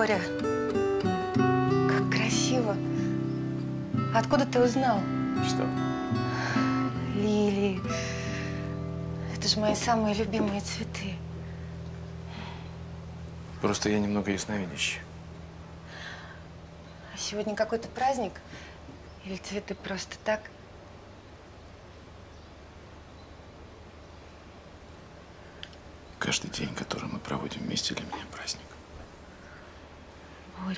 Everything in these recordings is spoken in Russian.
Боря, как красиво. Откуда ты узнал? Что? Лилии. Это же мои самые любимые цветы. Просто я немного ясновидящий. А сегодня какой-то праздник? Или цветы просто так? Каждый день, который мы проводим вместе, для меня праздник. Боря.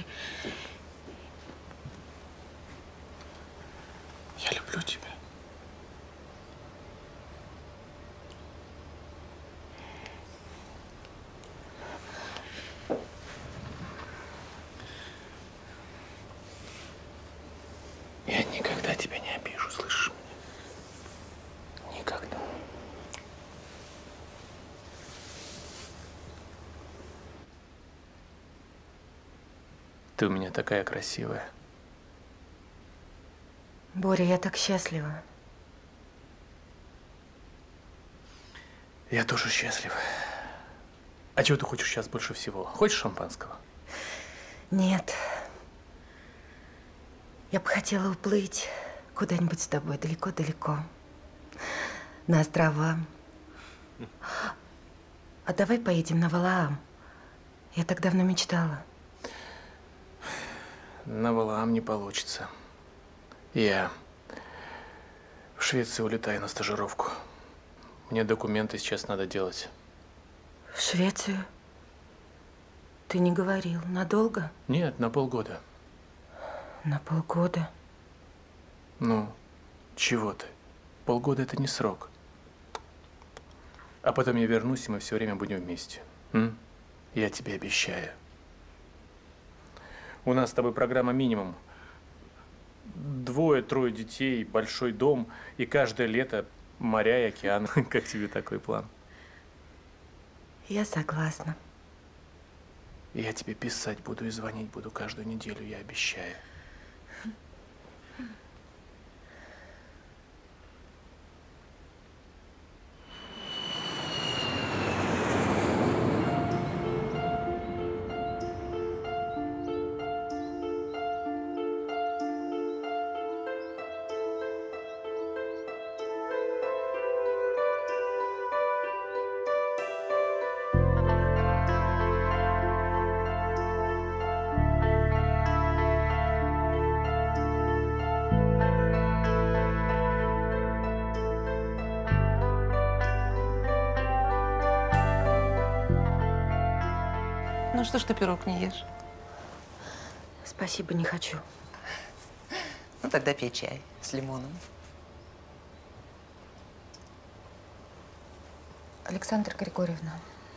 Я люблю тебя. Я никогда тебя не обижу, слышишь меня? Никогда. Ты у меня такая красивая. Боря, я так счастлива. Я тоже счастлив. А чего ты хочешь сейчас больше всего? Хочешь шампанского? Нет. Я бы хотела уплыть куда-нибудь с тобой далеко-далеко. На острова. А давай поедем на Валаам. Я так давно мечтала. На Валаам не получится. Я в Швецию улетаю на стажировку. Мне документы сейчас надо делать. В Швецию? Ты не говорил. Надолго? Нет, на полгода. На полгода. Ну, чего ты? Полгода – это не срок. А потом я вернусь, и мы все время будем вместе. Я тебе обещаю. У нас с тобой программа минимум. 2-3 детей, большой дом, и каждое лето моря и океаны. Как тебе такой план? Я согласна. Я тебе писать буду и звонить буду каждую неделю, я обещаю. Ну что ж ты пирог не ешь? Спасибо, не хочу. Ну тогда пей чай с лимоном. Александра Григорьевна,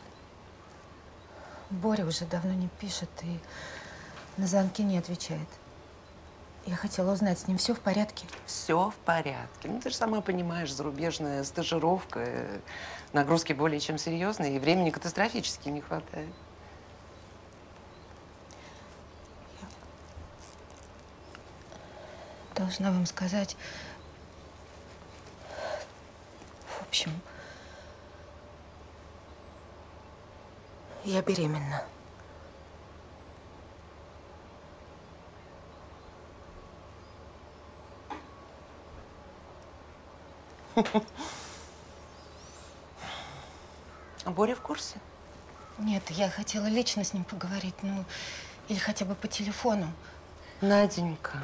Боря уже давно не пишет и на звонки не отвечает. Я хотела узнать, с ним все в порядке? Все в порядке. Ну, ты же сама понимаешь, зарубежная стажировка, нагрузки более чем серьезные, и времени катастрофически не хватает. Должна вам сказать, в общем, я беременна. А Боря в курсе? Нет, я хотела лично с ним поговорить, ну, или хотя бы по телефону. Наденька,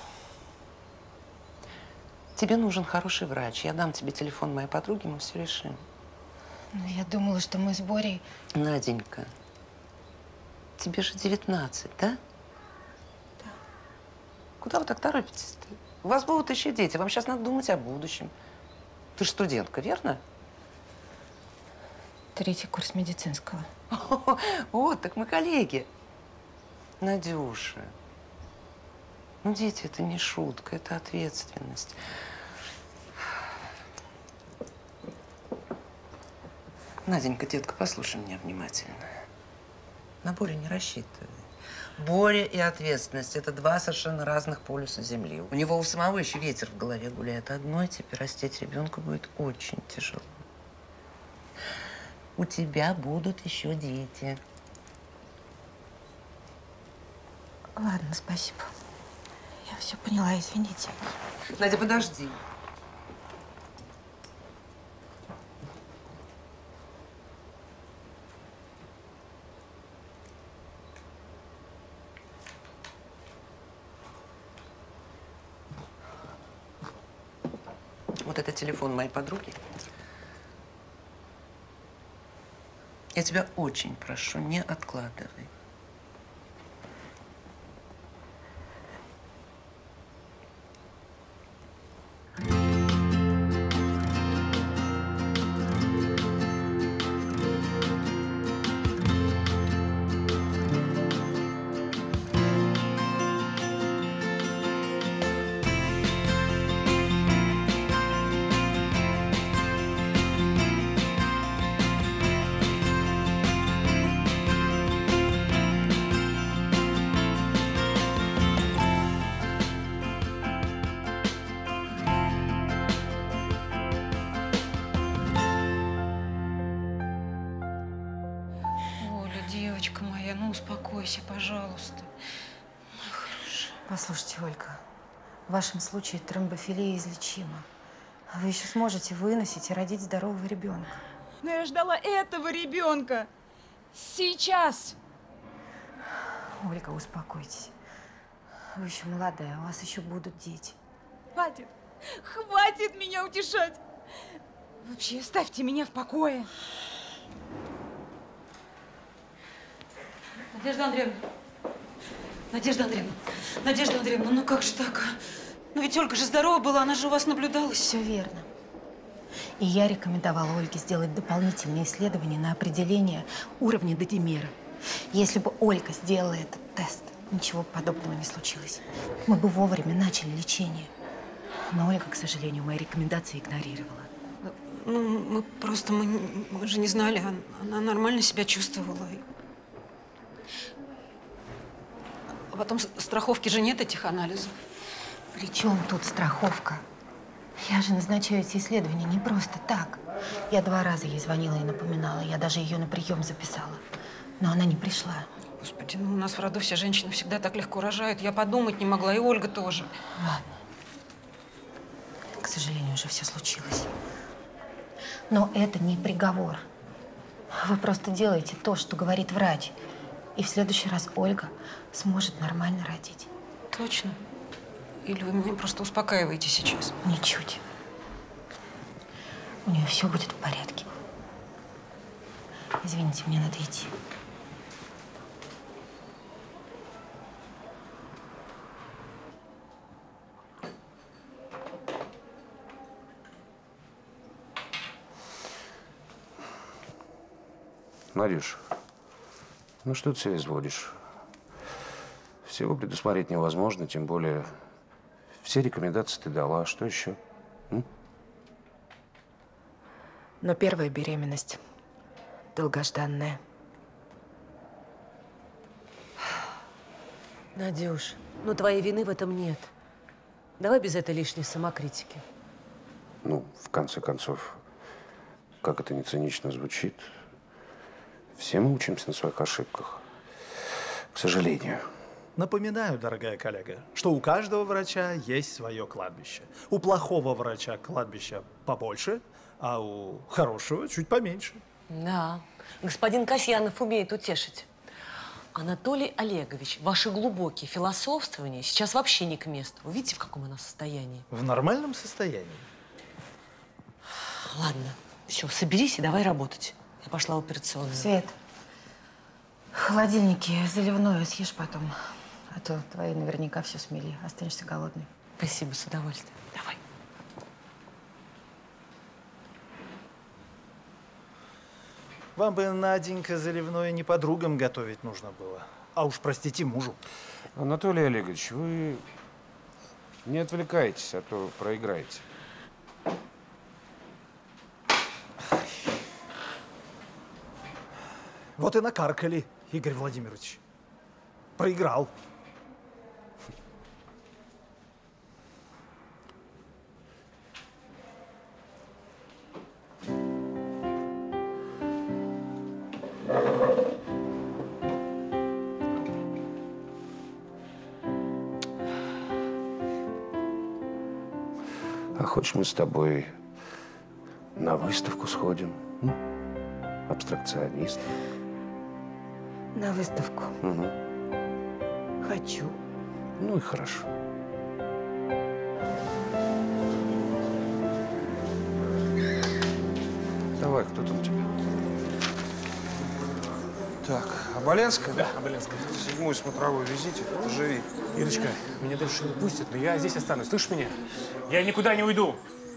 тебе нужен хороший врач. Я дам тебе телефон моей подруги, мы все решим. Ну, я думала, что мы с Борей… Наденька, тебе же 19, да? Да. Куда вы так торопитесь-то? У вас будут еще дети, вам сейчас надо думать о будущем. Ты же студентка, верно? 3-й курс медицинского. Вот, так мы коллеги. Надюша, ну дети – это не шутка, это ответственность. Наденька, детка, послушай меня внимательно. На Борю не рассчитывай. Боря и ответственность – это 2 совершенно разных полюса Земли. У него у самого еще ветер в голове гуляет. Одной тебе растить ребенка будет очень тяжело. У тебя будут еще дети. Ладно, спасибо. Я все поняла, извините. Надя, подожди. Вот это телефон моей подруги. Я тебя очень прошу, не откладывай. Оля, девочка моя, ну успокойся, пожалуйста. Послушайте, Ольга, в вашем случае тромбофилия излечима. Вы еще сможете выносить и родить здорового ребенка. Но я ждала этого ребенка. Сейчас. Ольга, успокойтесь. Вы еще молодая, у вас еще будут дети. Хватит. Хватит меня утешать. Вообще, оставьте меня в покое. Надежда Андреевна. Надежда Андреевна. Надежда Андреевна, ну как же так? Ну ведь Ольга же здорова была, она же у вас наблюдалась. Все верно. И я рекомендовала Ольге сделать дополнительные исследования на определение уровня додимера. Если бы Ольга сделала этот тест, ничего подобного не случилось. Мы бы вовремя начали лечение. Но Ольга, к сожалению, мои рекомендации игнорировала. Ну, мы же не знали, она нормально себя чувствовала. А потом страховки же нет этих анализов. При чем тут страховка? Я же назначаю эти исследования не просто так. Я 2 раза ей звонила и напоминала. Я даже ее на прием записала. Но она не пришла. Господи, ну у нас в роду все женщины всегда так легко рожают. Я подумать не могла, и Ольга тоже. Ладно. К сожалению, уже все случилось. Но это не приговор. Вы просто делаете то, что говорит врач. И в следующий раз Ольга сможет нормально родить. Точно? Или вы меня просто успокаиваете сейчас? Ничуть. У нее все будет в порядке. Извините, мне надо идти. Надюш, ну что ты себя изводишь? Всего предусмотреть невозможно, тем более все рекомендации ты дала. Что еще? Но первая беременность долгожданная. Надюш, ну твоей вины в этом нет. Давай без этой лишней самокритики. Ну, в конце концов, как это ни цинично звучит, все мы учимся на своих ошибках. К сожалению. Напоминаю, дорогая коллега, что у каждого врача есть свое кладбище. У плохого врача кладбище побольше, а у хорошего чуть поменьше. Да, господин Касьянов умеет утешить. Анатолий Олегович, ваши глубокие философствования сейчас вообще не к месту. Вы видите, в каком она состоянии? В нормальном состоянии. Ладно, все, соберись и давай работать. Я пошла в операционную. Свет, в холодильнике заливное съешь потом. А то твои наверняка все смели. Останешься голодный. Спасибо, с удовольствием. Давай. Вам бы, Наденька, заливное не подругам готовить нужно было, а уж, простите, мужу. Анатолий Олегович, вы не отвлекайтесь, а то проиграете. Вот и накаркали, Игорь Владимирович. Проиграл. Хочешь, мы с тобой на выставку сходим? Абстракционист. На выставку. Угу. Хочу. Ну и хорошо. Давай, кто там у тебя? Так, Оболенская? Да, Оболенская. 7-й смотровой везите, живи. Ирочка, меня дальше не пустят, но я здесь останусь. Слышишь меня? Я никуда не уйду.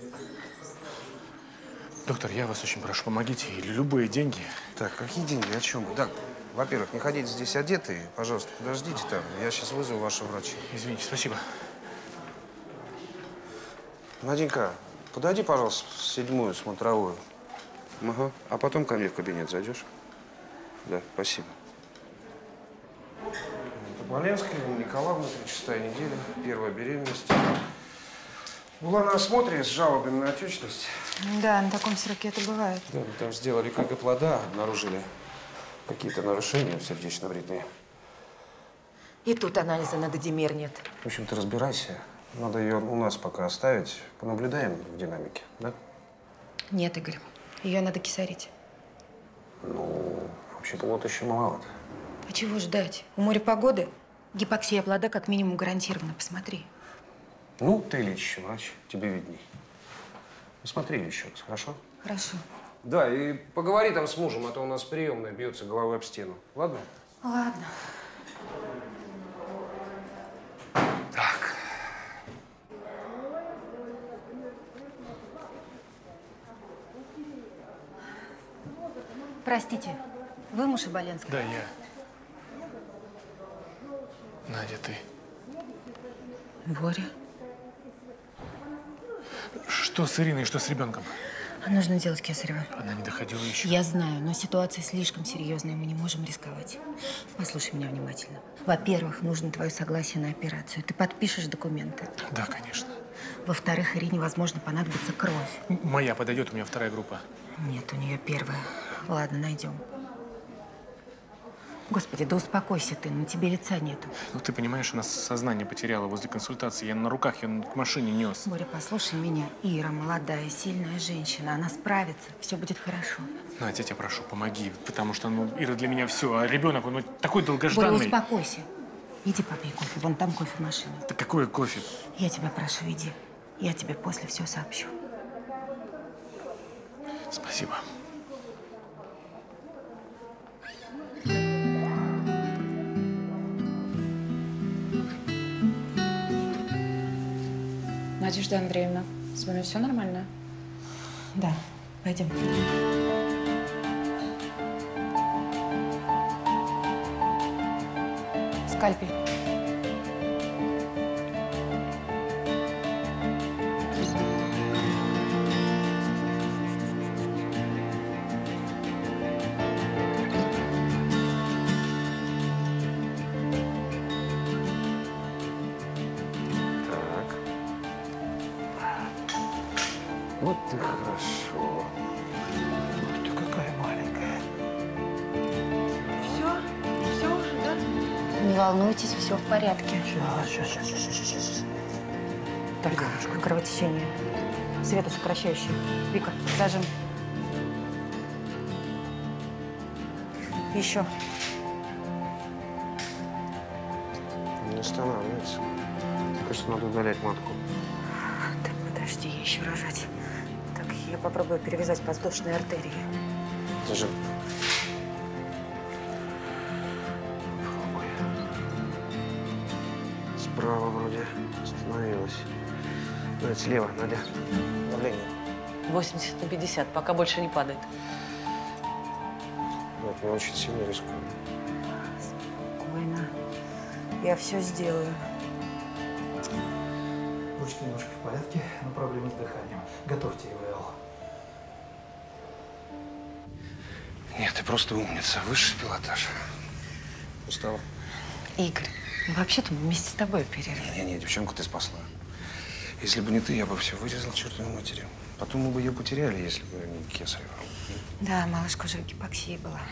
Доктор, я вас очень прошу, помогите. Или любые деньги. Так, какие деньги? О чем? Так, во-первых, не ходите здесь одетые. Пожалуйста, подождите там. Я сейчас вызову вашего врача. Извините, спасибо. Наденька, подойди, пожалуйста, 7-ю смотровую. Ага. А потом ко мне в кабинет зайдешь? Да, спасибо. Оболенская, Николаевна, 36-я неделя, 1-я беременность. Была на осмотре с жалобами на отечность. Да, на таком сроке это бывает. Да, там сделали КГ плода, обнаружили какие-то нарушения сердечно-вредные. И тут анализа на додимер нет. В общем, ты разбирайся. Надо ее у нас пока оставить. Понаблюдаем в динамике, да? Нет, Игорь. Ее надо кисарить. Ну, вообще плод еще маловат. А чего ждать? У моря погоды. Гипоксия плода как минимум гарантирована. Посмотри. Ну, ты лечащий врач, тебе видней. Посмотри еще раз, хорошо? Хорошо. Да, и поговори там с мужем, а то у нас приемная бьется головой об стену. Ладно? Ладно. Так. Простите, вы муж Оболенского? Да, я. Надя, ты. Боря. Что с Ириной, что с ребенком? Нужно делать кесарево. Она не доходила еще. Я знаю, но ситуация слишком серьезная, мы не можем рисковать. Послушай меня внимательно. Во-первых, нужно твое согласие на операцию. Ты подпишешь документы. Да, конечно. Во-вторых, Ирине, возможно, понадобится кровь. Моя подойдет, у меня 2-я группа. Нет, у нее 1-я. Ладно, найдем. Господи, да успокойся ты, на тебе лица нету. Ну, ты понимаешь, она сознание потеряла возле консультации. Я на руках ее к машине нес. Боря, послушай меня. Ира молодая, сильная женщина. Она справится. Все будет хорошо. Надя, я тебя прошу, помоги. Потому что, ну, Ира для меня все. А ребенок, он такой Боря, долгожданный. успокойся. Иди попей кофе. Вон там кофе в машине. Да какое кофе? Я тебя прошу, иди. Я тебе после все сообщу. Спасибо. Надежда Андреевна, с вами все нормально? Да, пойдем. Скальпель. Вот ты хорошо. Ты какая маленькая. Все уже, да? Не волнуйтесь, все в порядке. Сейчас. Только кровотечение. Светосокращающее. Вика, зажим. Еще. Не останавливается. Кажется, надо удалять матку. Так, подожди, я еще рожать. Так, я попробую перевязать подвздошные артерии. Зажим. Справа вроде остановилась. Надя, слева, Надя. Давление. 80/50, пока больше не падает. Надя, я очень сильно рискую. Спокойно. Я все сделаю. Ручки немножко в порядке, но проблемы с дыханием. Готовьте ИВЛ. Нет, ты просто умница. Высший пилотаж. Устала? Игорь, вообще-то мы вместе с тобой оперировали. Не, девчонку ты спасла. Если бы не ты, я бы все вырезал чертовой матери. Потом мы бы ее потеряли, если бы не кесарево. Да, малышка уже в гипоксии была.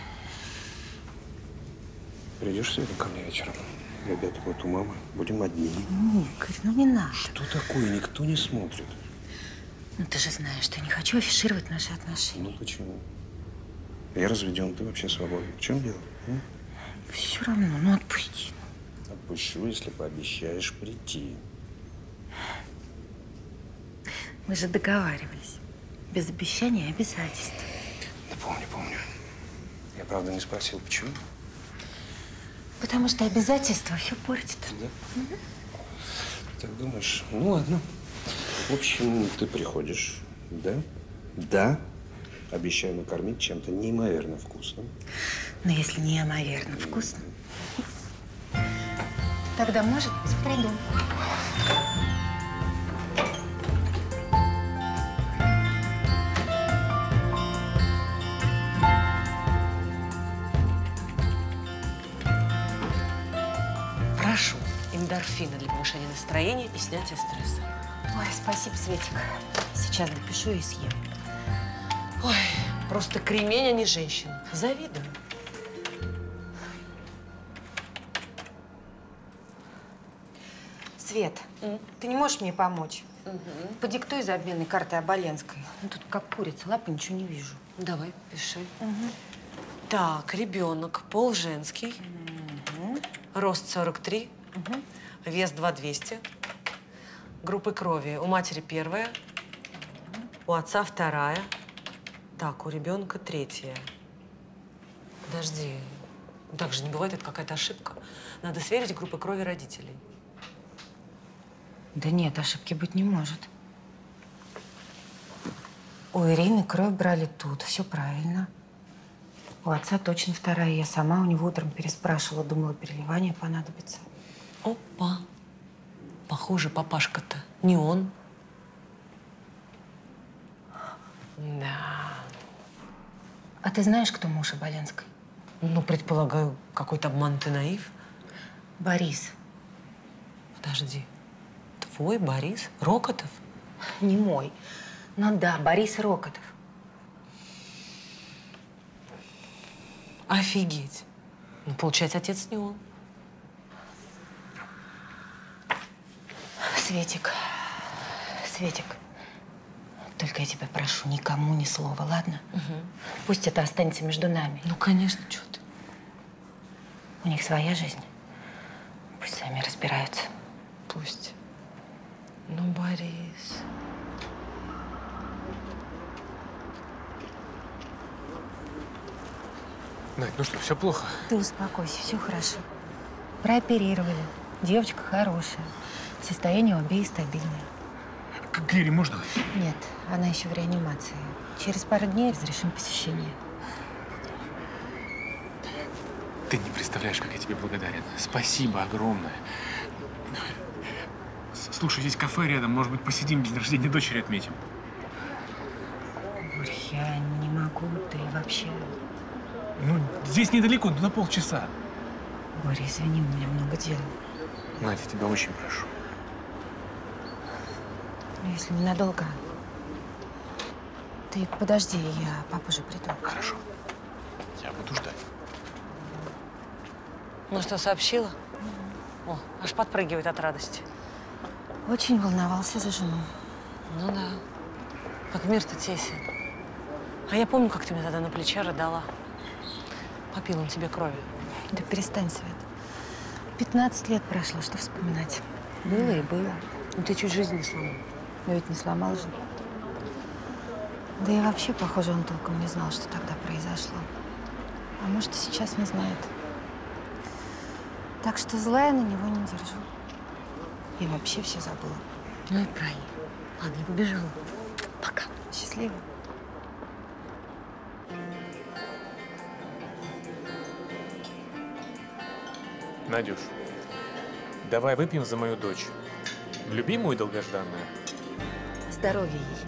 Придешь сегодня ко мне вечером? Ребята будут у мамы. Будем одни. Игорь, ну не надо. Что такое? Никто не смотрит. Ну, ты же знаешь, что я не хочу афишировать наши отношения. Ну, почему? Я разведен, ты вообще свободен. В чем дело? Все равно, ну отпусти. Отпущу, если пообещаешь прийти. Мы же договаривались. Без обещаний и обязательств. Да помню. Я, правда, не спросил, почему. Потому что обязательства все портят. Да? Так думаешь? Ну, ладно. В общем, ты приходишь, да? Да. Обещаю накормить чем-то неимоверно вкусным. Но если неимоверно вкусно, тогда, может быть, приду. Прошу, эндорфины для повышения настроения и снятия стресса. Ой, спасибо, Светик. Сейчас допишу и съем. Ой, просто кремень, а не женщина. Завидую. Свет, ты не можешь мне помочь? Подиктуй за обменной картой Оболенской. Ну, тут как курица, лапы, ничего не вижу. Давай, пиши. Так, ребенок, пол женский, рост 43, вес 2200, группы крови у матери 1, у отца 2. Так, у ребенка 3. Подожди, так же не бывает, это какая-то ошибка. Надо сверить группы крови родителей. Да нет, ошибки быть не может. У Ирины кровь брали тут, все правильно. У отца точно 2. Я сама у него утром переспрашивала, думала, переливание понадобится. Опа. Похоже, папашка-то не он. Да. А ты знаешь, кто муж Оболенской? Ну, предполагаю, какой-то обманутый наив. Борис. Подожди. Твой Борис Рокотов? Не мой. Ну да, Борис Рокотов. Офигеть. Ну, получается, отец не он. Светик, только я тебя прошу, никому ни слова, ладно? Пусть это останется между нами. Ну, конечно, что ты. У них своя жизнь. Пусть сами разбираются. Пусть. Ну, Борис. Надь, ну что, все плохо? Ты успокойся, все хорошо. Прооперировали. Девочка хорошая. Состояние у обеих стабильное. К Гире можно? Нет, она еще в реанимации. Через пару дней разрешим посещение. Ты не представляешь, как я тебе благодарен. Спасибо огромное. Слушай, здесь кафе рядом. Может быть, посидим, день рождения дочери отметим? Борь, я не могу, да и вообще… Ну, здесь недалеко, на полчаса. Боря, извини, у меня много дел. Надя, я тебя очень прошу. Ну, если ненадолго. Ты подожди, я попозже приду. Хорошо. Я буду ждать. Ну что, сообщила? О, аж подпрыгивает от радости. Очень волновался за жену. Ну да. Как мир-то тесен. А я помню, как ты мне тогда на плече рыдала. Попил он тебе крови. Да перестань, Свет. 15 лет прошло, что вспоминать. Было и было. Ну ты чуть жизнь не сломал. Но ведь не сломал же. Да и вообще, похоже, он толком не знал, что тогда произошло. А может, и сейчас не знает. Так что злая на него не держу. И вообще все забыла. Ну и правильно. Ладно, я побежала. Пока. Счастливо. Надюш, давай выпьем за мою дочь. Любимую и долгожданную. Здоровья ей.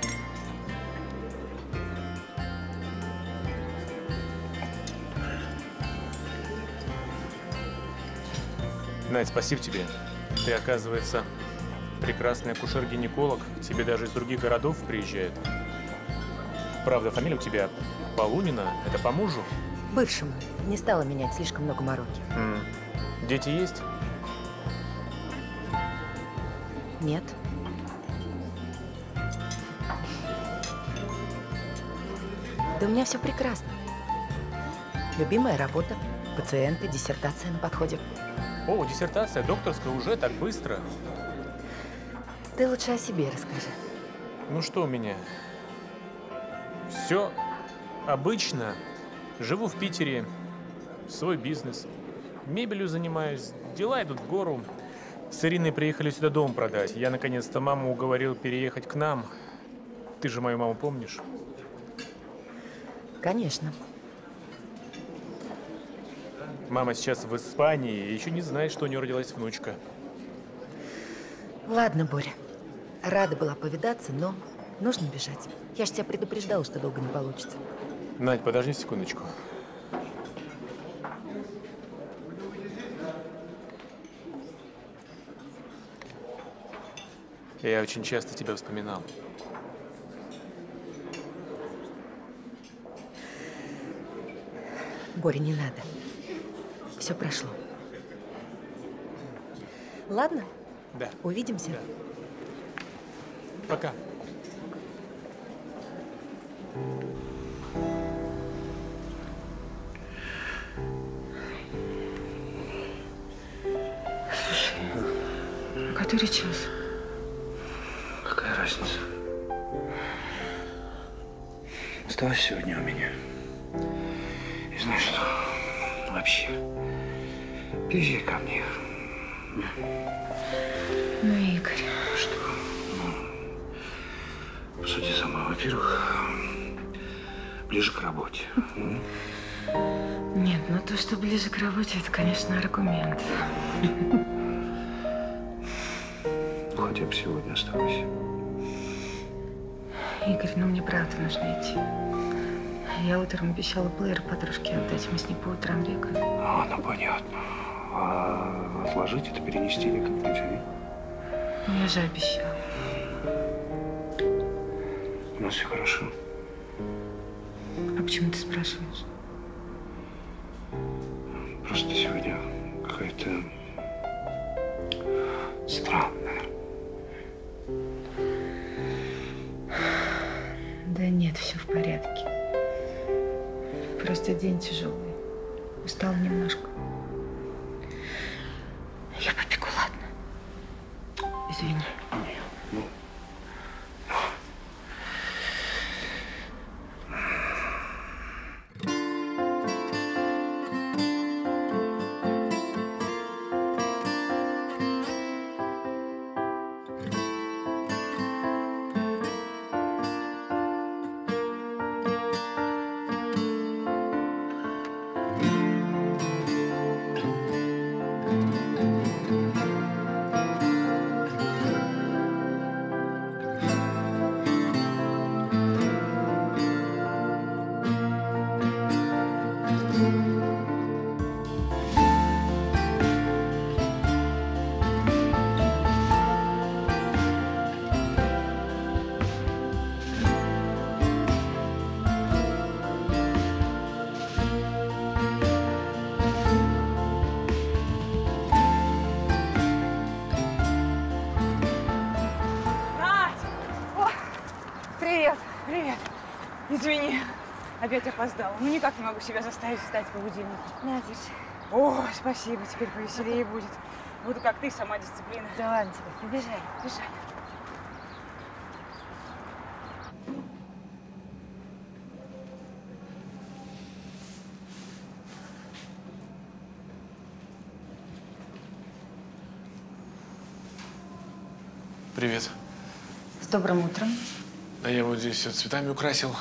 Надь, спасибо тебе. Ты, оказывается, прекрасный акушер-гинеколог. К тебе даже из других городов приезжают. Правда, фамилия у тебя Полунина. Это по мужу? Бывшему. Не стала менять, слишком много мороки. Дети есть? Нет. Да у меня все прекрасно. Любимая работа, пациенты, диссертация на подходе. О, диссертация докторская уже так быстро. Ты лучше о себе расскажи. Ну что у меня? Все обычно. Живу в Питере, свой бизнес. Мебелью занимаюсь, дела идут в гору. С Ириной приехали сюда дом продать. Я наконец-то маму уговорил переехать к нам. Ты же мою маму помнишь? Конечно. Мама сейчас в Испании и еще не знает, что у нее родилась внучка. Ладно, Боря. Рада была повидаться, но нужно бежать. Я же тебя предупреждала, что долго не получится. Надь, подожди секундочку. Я очень часто тебя вспоминал. Боря, не надо. Все прошло. Ладно? Да. Увидимся. Да. Пока. А который час? Какая разница? Оставайся сегодня у меня. И знаешь что? Вообще, приезжай ко мне. Ну, Игорь. Что? Ну, судя сама, во-первых, ближе к работе. Нет, ну то, что ближе к работе, это, конечно, аргумент. Хотя бы сегодня оставайся. Игорь, ну мне правда нужно идти. Я утром обещала плеер подружке отдать, мы с ней по утрам бегаем. А, ну понятно. А отложить это, перенести никак нельзя, нет? Ну, я же обещала. У нас все хорошо. А почему ты спрашиваешь? Просто ты сегодня какая-то странная. Да нет, все в порядке. Просто день тяжелый. Устала немножко. Я побегу, ладно? Извини. Ну. Извини, опять опоздала. Ну, никак не могу себя заставить встать по будильнику. На, держи. О, спасибо, теперь повеселее будет. Буду как ты, сама дисциплина. Да ладно тебе, побежали. Бежали. Привет. С добрым утром. А я вот здесь все цветами украсил.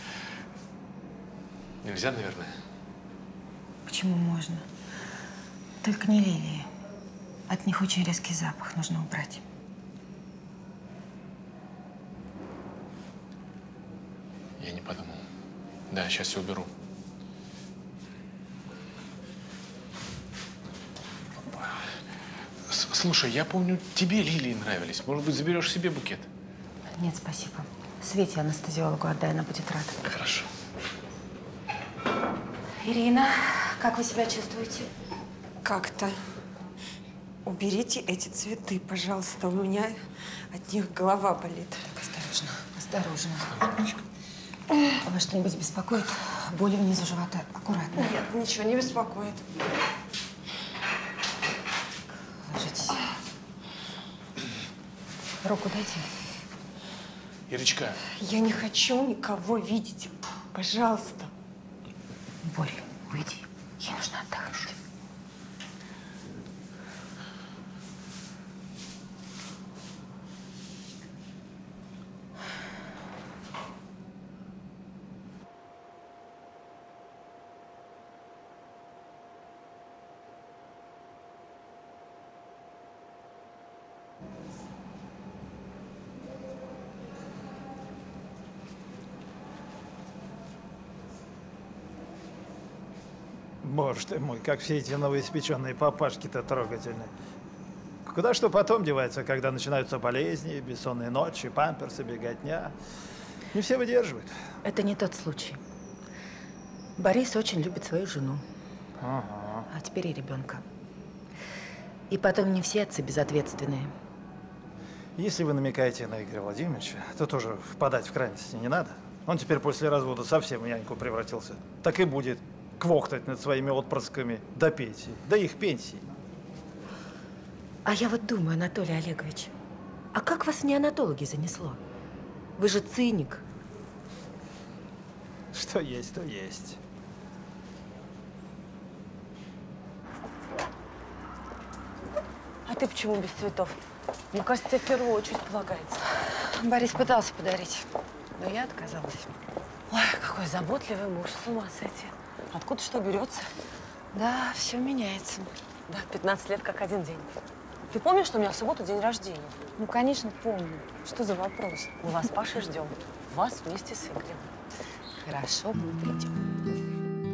Нельзя, наверное? Почему можно? Только не лилии. От них очень резкий запах, нужно убрать. Я не подумал. Да, сейчас все уберу. Слушай, я помню, тебе лилии нравились. Может быть, заберешь себе букет? Нет, спасибо. Свете, анестезиологу отдай, она будет рада. Хорошо. Ирина, как вы себя чувствуете? Как-то. Уберите эти цветы, пожалуйста. У меня от них голова болит. Так, осторожно, осторожно. Вас что-нибудь беспокоит? Боли внизу живота. Аккуратно. Нет, ничего не беспокоит. Ложитесь. Руку дайте. Ирочка. Я не хочу никого видеть. Пожалуйста. Боря, уйди. Ей нужно отдохнуть. Боже ты мой, как все эти новоиспеченные папашки-то трогательны. Куда что потом девается, когда начинаются болезни, бессонные ночи, памперсы, беготня. Не все выдерживают. Это не тот случай. Борис очень любит свою жену. Ага. А теперь и ребенка. И потом не все отцы безответственные. Если вы намекаете на Игоря Владимировича, то тоже впадать в крайности не надо. Он теперь после развода совсем в няньку превратился. Так и будет квохтать над своими отпрысками до пенсии, до их пенсии. А я вот думаю, Анатолий Олегович, а как вас в неонатологи занесло? Вы же циник. Что есть, то есть. А ты почему без цветов? Мне кажется, тебе в первую очередь полагается. Борис пытался подарить, но я отказалась. Ой, какой заботливый муж, с ума сойти. Откуда что берется? Да, все меняется. Да, 15 лет как один день. Ты помнишь, что у меня в субботу день рождения? Ну, конечно, помню. Что за вопрос? Мы вас с Пашей ждем. Вас вместе с Игорем. Хорошо, мы придем.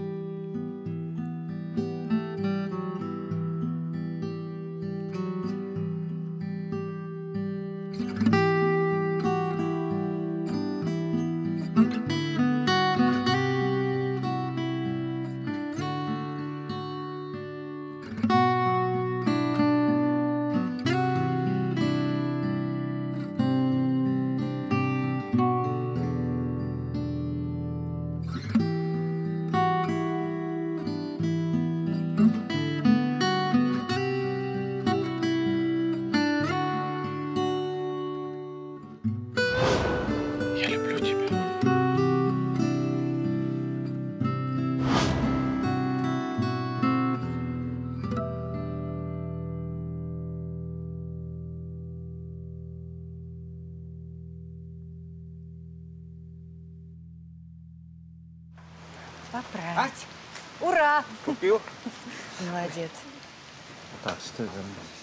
Поправить. Ура! Купил? Молодец. Так, стой, да.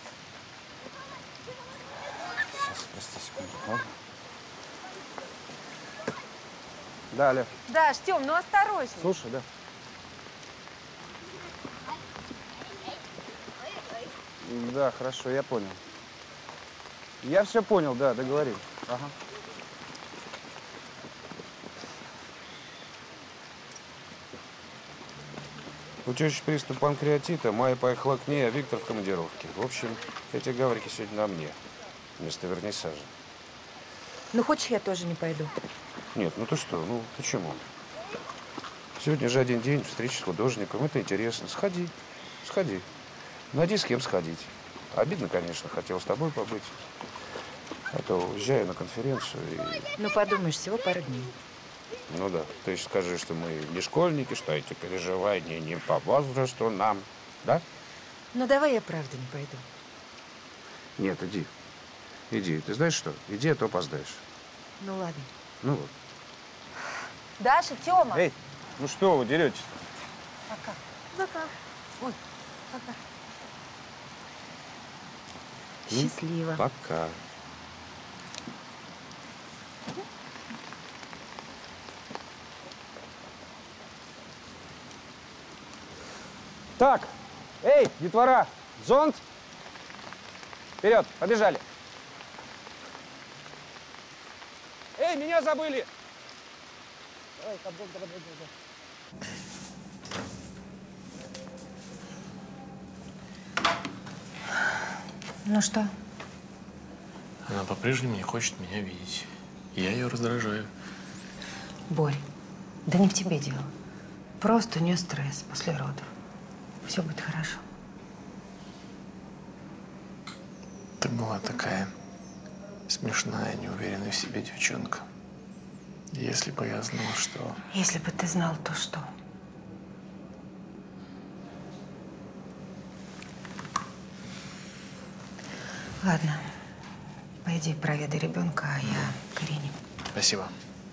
Сейчас, прости, секунду, ладно? Далее. Даш, Тём, ну осторожней. Слушай, да. Да, хорошо, я понял. Я все понял, да, договорились. Ага. У тещи приступ панкреатита, Майя поехала к ней, а Виктор в командировке. В общем, эти гаврики сегодня на мне, вместо вернисажа. Ну, хочешь, я тоже не пойду? Нет, ну ты что, ну почему? Сегодня же один день встречи с художником, это интересно. Сходи, сходи. Найди, с кем сходить. Обидно, конечно, хотел с тобой побыть. А то уезжаю на конференцию и… Ну, подумаешь, всего пару дней. Ну да, ты еще скажи, что мы не школьники, что эти переживания не по возрасту нам, да? Ну, давай я правда не пойду. Нет, иди. Иди. Ты знаешь что? Иди, а то опоздаешь. Ну, ладно. Ну вот. Даша, Тёма. Эй, ну что вы деретесь? Пока. Пока. Ой, пока. Счастливо. Пока. Так, эй, детвора, зонт. Вперед, побежали. Эй, меня забыли. Давай, каблук, давай. Ну что? Она по-прежнему не хочет меня видеть. Я ее раздражаю. Борь, Да не в тебе дело. Просто у нее стресс после родов. Все будет хорошо. Ты была такая смешная, неуверенная в себе девчонка. Если бы я знал, что… Если бы ты знал, то что? Ладно, пойди проведай ребенка, а я к Ирине. Спасибо.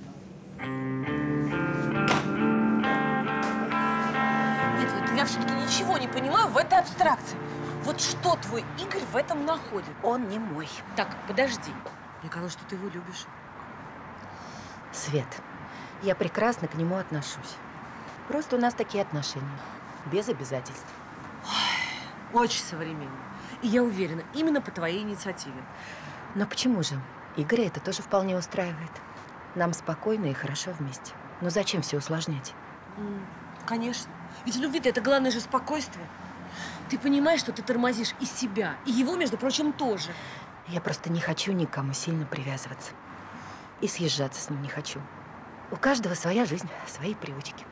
Нет, вот я все-таки ничего не понимаю в этой абстракции. Вот что твой Игорь в этом находит? Он не мой. Так, подожди. Мне казалось, что ты его любишь. Свет, я прекрасно к нему отношусь. Просто у нас такие отношения, без обязательств. Ой, очень современно. И я уверена, именно по твоей инициативе. Но почему же? Игоря это тоже вполне устраивает. Нам спокойно и хорошо вместе. Но зачем все усложнять? Конечно. Ведь в любви-то это главное же спокойствие. Ты понимаешь, что ты тормозишь и себя, и его, между прочим, тоже. Я просто не хочу никому сильно привязываться. И съезжаться с ним не хочу. У каждого своя жизнь, свои привычки.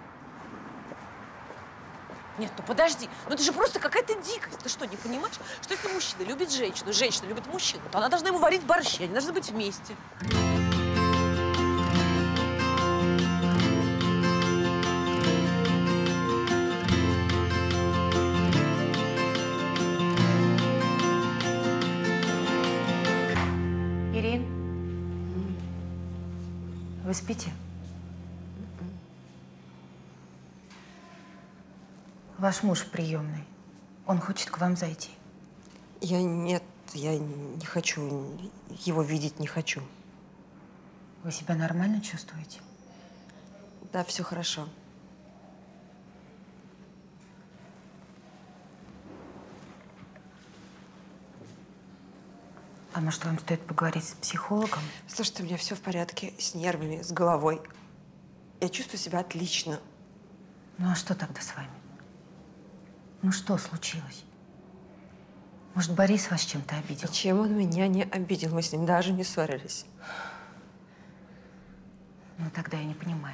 Нет, ну подожди, ну это же просто какая-то дикость. Ты что, не понимаешь, что если мужчина любит женщину, женщина любит мужчину, то она должна ему варить борщи, они должны быть вместе. Ирин, вы спите? Ваш муж в приемной. Он хочет к вам зайти. Нет, я не хочу. Его видеть не хочу. Вы себя нормально чувствуете? Да, все хорошо. А может, вам стоит поговорить с психологом? Слушайте, у меня все в порядке с нервами, с головой. Я чувствую себя отлично. Ну а что тогда с вами? Ну что случилось? Может, Борис вас чем-то обидел? Чем он меня не обидел? Мы с ним даже не ссорились. Ну тогда я не понимаю.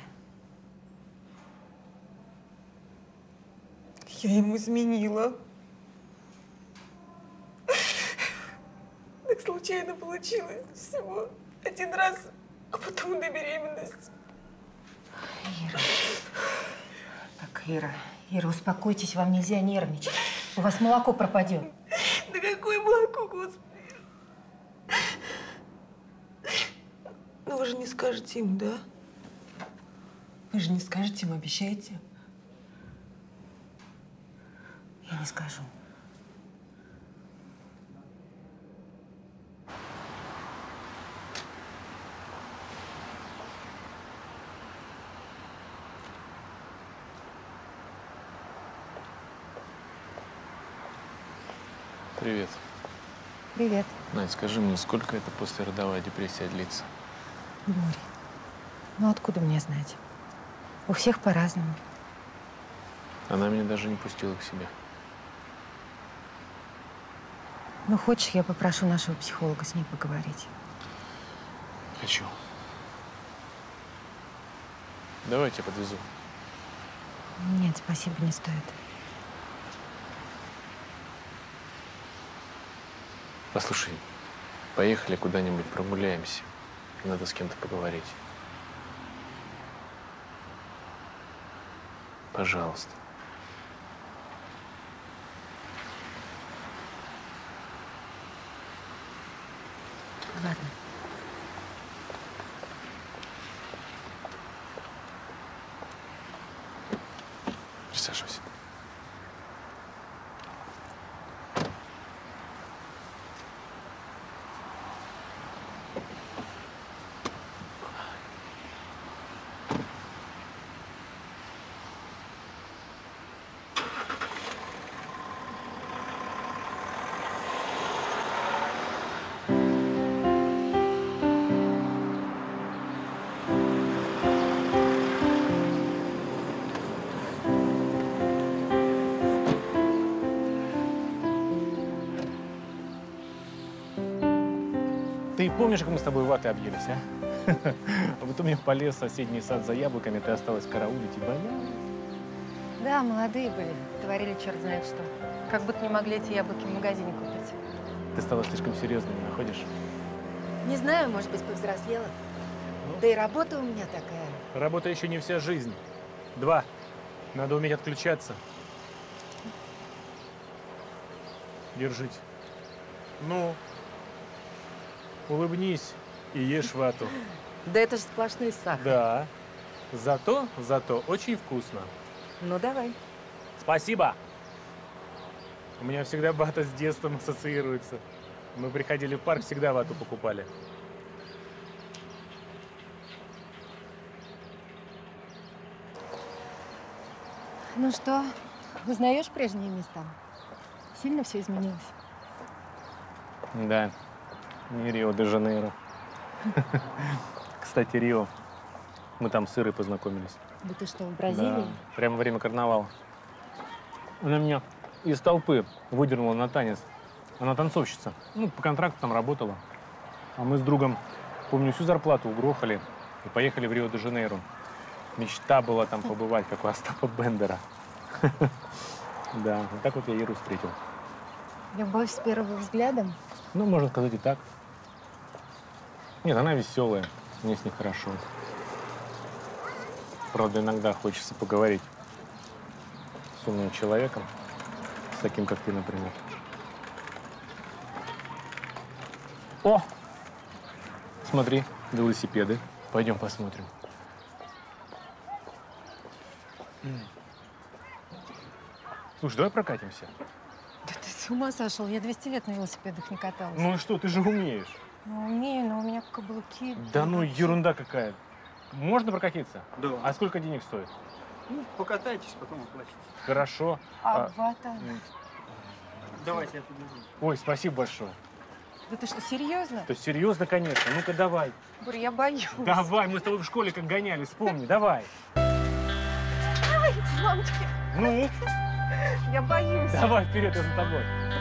Я ему изменила. Так случайно получилось. Всего один раз, а потом до беременности. Ира. Так, Ира, успокойтесь, вам нельзя нервничать. У вас молоко пропадет. Да какое молоко, Господи. Ну вы же не скажете им, да? Вы же не скажете им, обещаете? Я не скажу. Привет. Привет. Надь, скажи мне, сколько это послеродовая депрессия длится? Боря, ну откуда мне знать? У всех по-разному. Она меня даже не пустила к себе. Ну, хочешь, я попрошу нашего психолога с ней поговорить? Хочу. Давай я тебя подвезу. Нет, спасибо, не стоит. Послушай, поехали куда-нибудь прогуляемся. Надо с кем-то поговорить. Пожалуйста. Ладно. Присаживайся. Ты помнишь, как мы с тобой ватой объелись, а? А потом я полез в соседний сад за яблоками, ты осталась караулить и боялась. Да, молодые были. Творили черт знает что. Как будто не могли эти яблоки в магазине купить. Ты стала слишком серьезной, не находишь? Не знаю, может быть, повзрослела. Да и работа у меня такая. Работа еще не вся жизнь. 2. Надо уметь отключаться. Держите. Ну, улыбнись и ешь вату. Да это же сплошной сахар. Да. Зато очень вкусно. Ну, давай. Спасибо. У меня всегда вата с детством ассоциируется. Мы приходили в парк, всегда вату покупали. Ну что, узнаешь прежние места? Сильно все изменилось? Да, не Рио-де-Жанейро. Кстати, Рио. Мы там с Ирой познакомились. Да ты что, в Бразилии? Да, прямо во время карнавала. Она меня из толпы выдернула на танец. Она танцовщица. Ну, по контракту там работала. А мы с другом, помню, всю зарплату угрохали и поехали в Рио-де-Жанейро. Мечта была там побывать, как у Остапа Бендера. Да, вот так вот я Иру встретил. Любовь с первого взгляда? Ну, можно сказать и так. Нет, она веселая, мне с ней хорошо. Правда, иногда хочется поговорить с умным человеком, с таким, как ты, например. О! Смотри, велосипеды. Пойдем посмотрим. Слушай, давай прокатимся. Да ты с ума сошел? Я 200 лет на велосипедах не каталась. Ну и что, ты же умеешь. Ну, умею, но у меня каблуки. Да ну, ерунда какая. Можно прокатиться? Да. А сколько денег стоит? Ну, покатайтесь, потом оплатите. Хорошо. А вата? Давайте я подвезу. Ой, спасибо большое. Да ты что, серьезно? Да серьезно, конечно. Ну-ка, давай. Боря, я боюсь. Давай, мы с тобой в школе как гоняли, вспомни, давай. Ай, мамочки. Ну? Я боюсь. Давай вперед, я за тобой.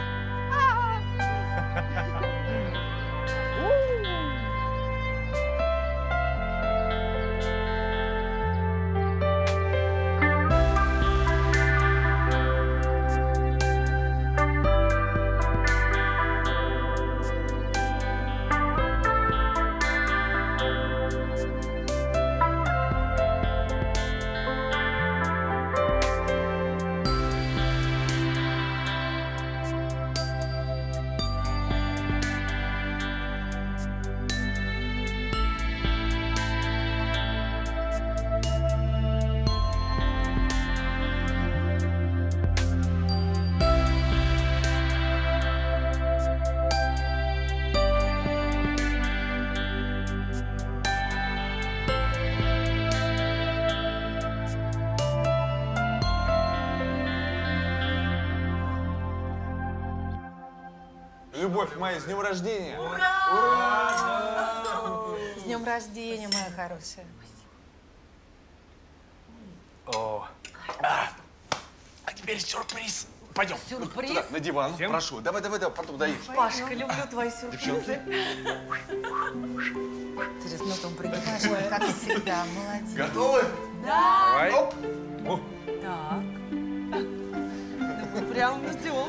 Любовь моя, с днем рождения! С днем рождения, моя хорошая. О. А теперь сюрприз. Пойдем. Сюрприз? Туда, на диван. Всем? Прошу. Давай, потом доешь. Пашка, люблю твои сюрпризы. Ты же с носом прыгаешь, ой, как всегда, молодец. Готовы? Да. Давай. Оп. Так. Мы прям ждем.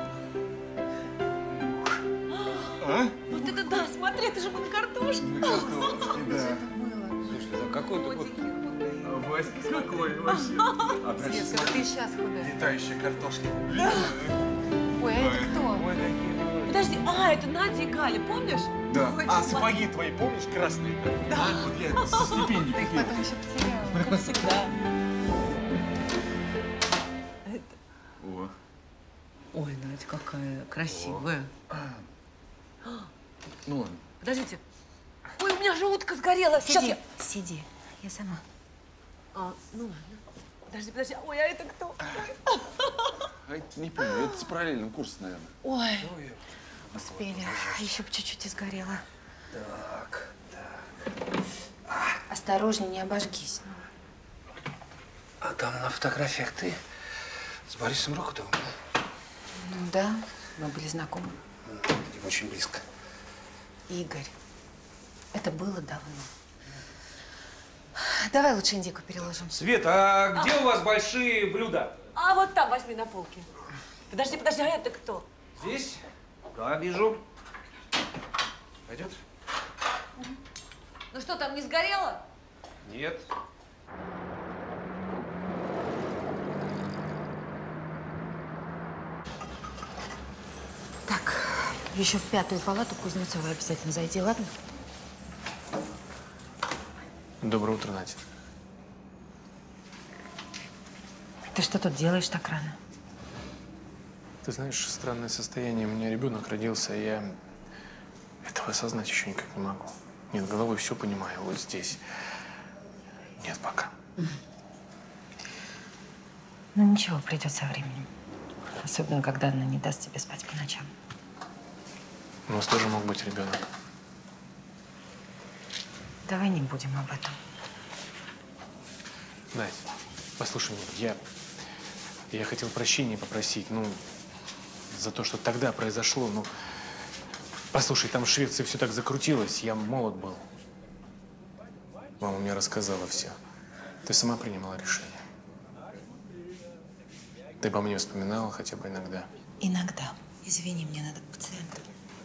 А? Вот это да, смотри, это же под картошкой. Картошки, да. Слушай, да какой такой... Васька какой вообще? Светка, вот ты сейчас худая. Летающие картошки. Ой, а это кто? Подожди, это Надя и Галя, помнишь? Да. Ой, А сапоги твои, помнишь, красные? Да. Вот я со стипендией Ты их купил. потом еще потеряла. Как всегда. О. Ой, Надя, какая красивая. Ну ладно. Подождите. Ой, у меня же утка сгорела. Сейчас я... Сиди, я сама. Ну ладно. Подожди. Ой, а это кто? Не помню, это с параллельным курсом, наверное. Ой. Успели. Еще бы чуть-чуть и сгорело. Так. Осторожней, не обожгись. А там на фотографиях ты с Борисом Рокотовым, да? Ну да, мы были знакомы. Очень близко. Игорь, это было давно. Давай лучше индику переложим. Свет, а где у вас большие блюда? А вот там возьми на полке. Подожди, подожди, а это кто? Здесь? Да, вижу. Пойдет? Ну что, там не сгорело? Нет. Так, еще в 5-ю палату Кузнецова обязательно зайди, ладно? Доброе утро, Надя. Ты что тут делаешь так рано? Ты знаешь, странное состояние. У меня ребенок родился, и я этого осознать еще никак не могу. Нет, головой все понимаю. Вот здесь. Нет, пока. Ну ничего, придет со временем. Особенно, когда она не даст тебе спать по ночам. У нас тоже мог быть ребенок. Давай не будем об этом. Надь, послушай меня, я хотел прощения попросить, ну, за то, что тогда произошло, ну, послушай, там в Швеции все так закрутилось, я молод был. Мама мне рассказала все. Ты сама принимала решение. Ты обо мне вспоминала хотя бы иногда? Иногда. Извини, мне надо к пациенту.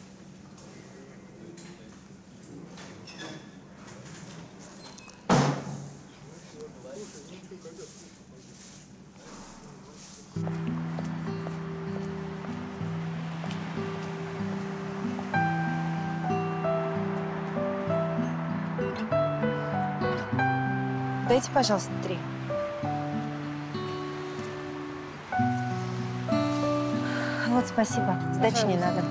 Дайте, пожалуйста, 3. Вот, спасибо. Сдачи не надо.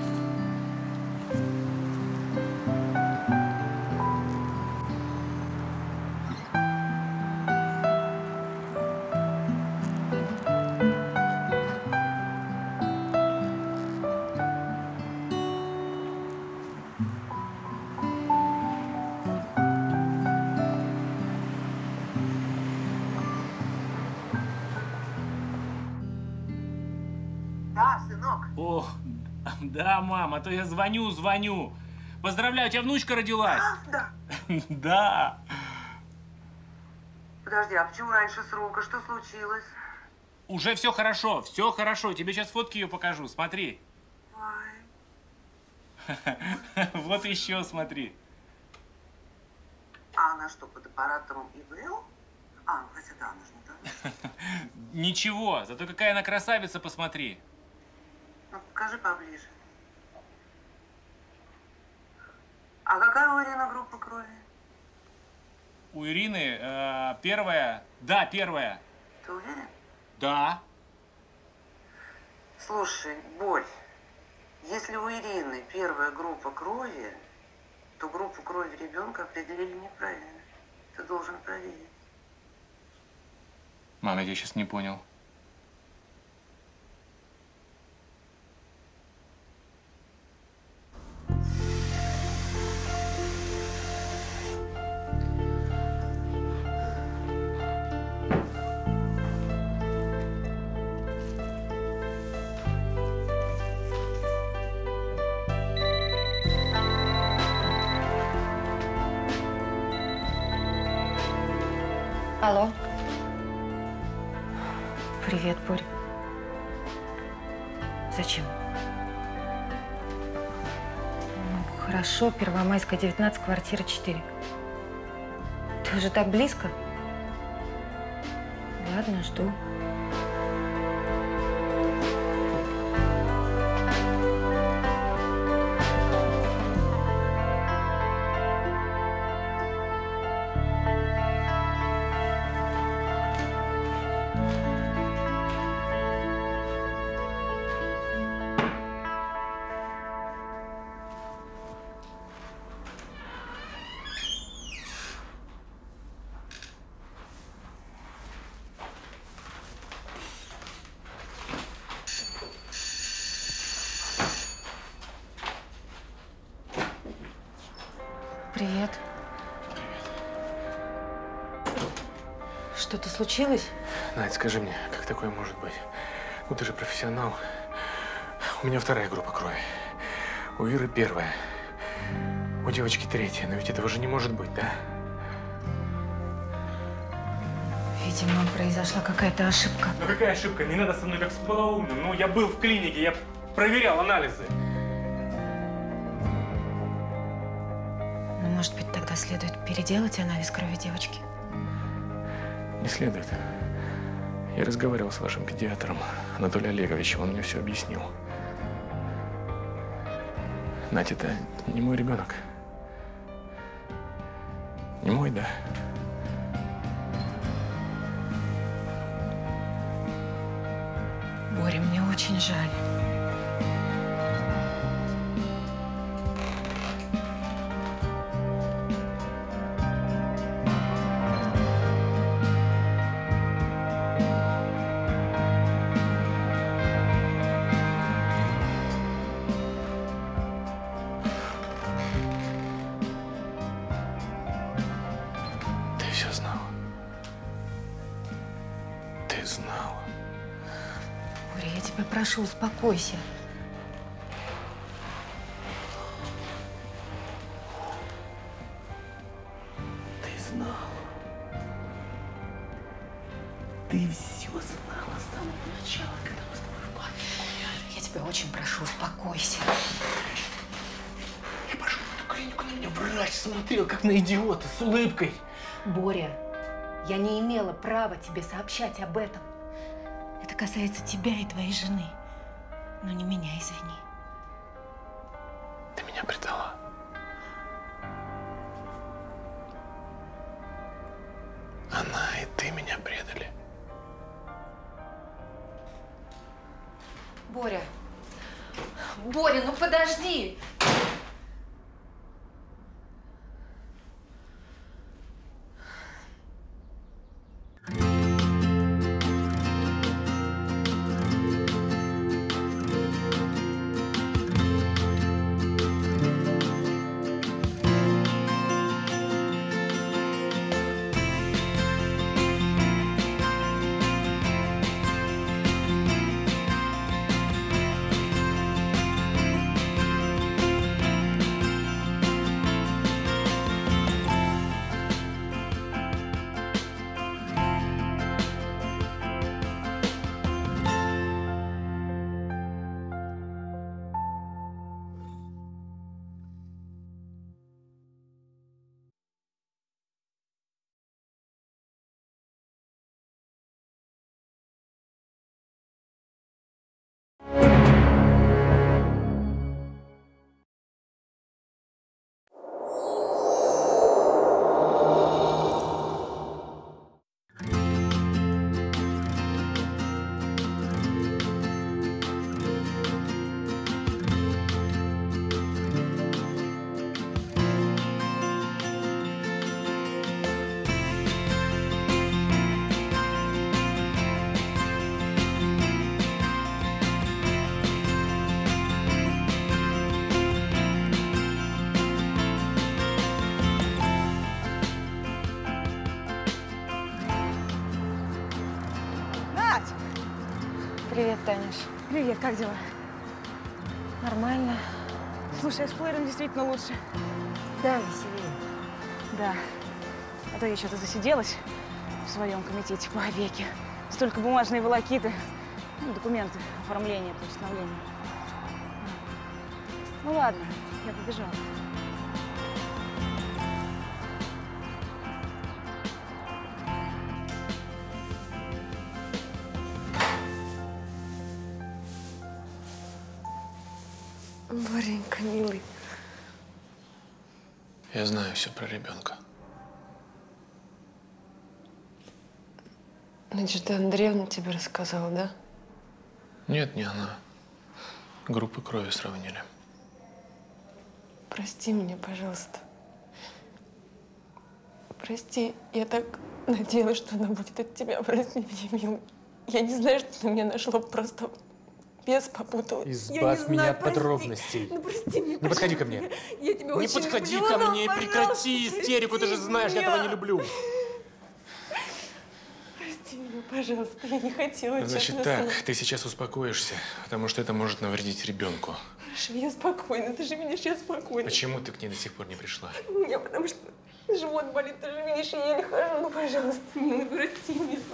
Да, сынок. О, да, мама, а то я звоню. Поздравляю, у тебя внучка родилась. Да. Да. Подожди, а почему раньше срока? Что случилось? Уже все хорошо. Тебе сейчас фотки ее покажу, смотри. Ой. Вот еще, смотри. А она что, под аппаратом ИВЛ? А, ну хотя да, она же не там. Ничего, зато какая она красавица, посмотри. Ну, покажи поближе. А какая у Ирины группа крови? У Ирины первая. Да, первая. Ты уверен? Да. Слушай, Борь, если у Ирины первая группа крови, то группу крови ребенка определили неправильно. Ты должен проверить. Мама, я сейчас не понял. Алло. Привет, Борь. Зачем? Ну, хорошо, Первомайская, 19, квартира 4. Ты уже так близко? Ладно, жду. Привет. Что-то случилось? Надь, скажи мне, как такое может быть? Ну, ты же профессионал. У меня вторая группа крови. У Иры первая. У девочки третья. Но ведь этого же не может быть, да? Видимо, произошла какая-то ошибка. Ну какая ошибка? Не надо со мной как с полоумным. Ну, я был в клинике, я проверял анализы. Ну, может быть, тогда следует переделать анализ крови девочки? Не следует. Я разговаривал с вашим педиатром, Анатолием Олеговичем, он мне все объяснил. Надя, это не мой ребенок. Не мой, да. Боря, мне очень жаль. Ты все знала. Ты знала. Боря, я тебя прошу, успокойся. Ты знала. Ты все знала с самого начала, когда мы с тобой в парке гуляли. Я тебя очень прошу, успокойся. Я пошел в эту клинику, на меня врач смотрел, как на идиота, с улыбкой. Боря, я не имела права тебе сообщать об этом. Это касается тебя и твоей жены. Но не меня, извини. Ты меня предала. Она и ты меня предали. Боря! Боря, ну подожди! Привет, Танюш. Привет, как дела? Нормально. Слушай, а с плеером действительно лучше. Да, веселее. Да. А то я что-то засиделась в своем комитете по опеке. Столько бумажной волокиты. Ну, документы, оформление, постановление. Ну ладно, я побежала. Боренька, милый. Я знаю все про ребенка. Надежда Андреевна тебе рассказала, да? Нет, не она. Группы крови сравнили. Прости меня, пожалуйста. Прости, я так надеялась, что она будет от тебя. Прости меня, милый. Я не знаю, что на меня нашло, просто бес попутал. Избавь меня от подробностей. Ну, прости меня, Не подходи ко мне. Я тебя Не очень подходи люблю, ко но, мне, пожалуйста, прекрати истерику, ты же знаешь, я этого не люблю. Прости меня, пожалуйста, я не хотела, Значит честно так, слово. ты сейчас успокоишься, потому что это может навредить ребенку. Хорошо, я спокойна, ты же видишь, я спокойна. Почему ты к ней до сих пор не пришла? Я потому что живот болит, ты же видишь, я еле хожу. Ну, пожалуйста, милый, прости меня.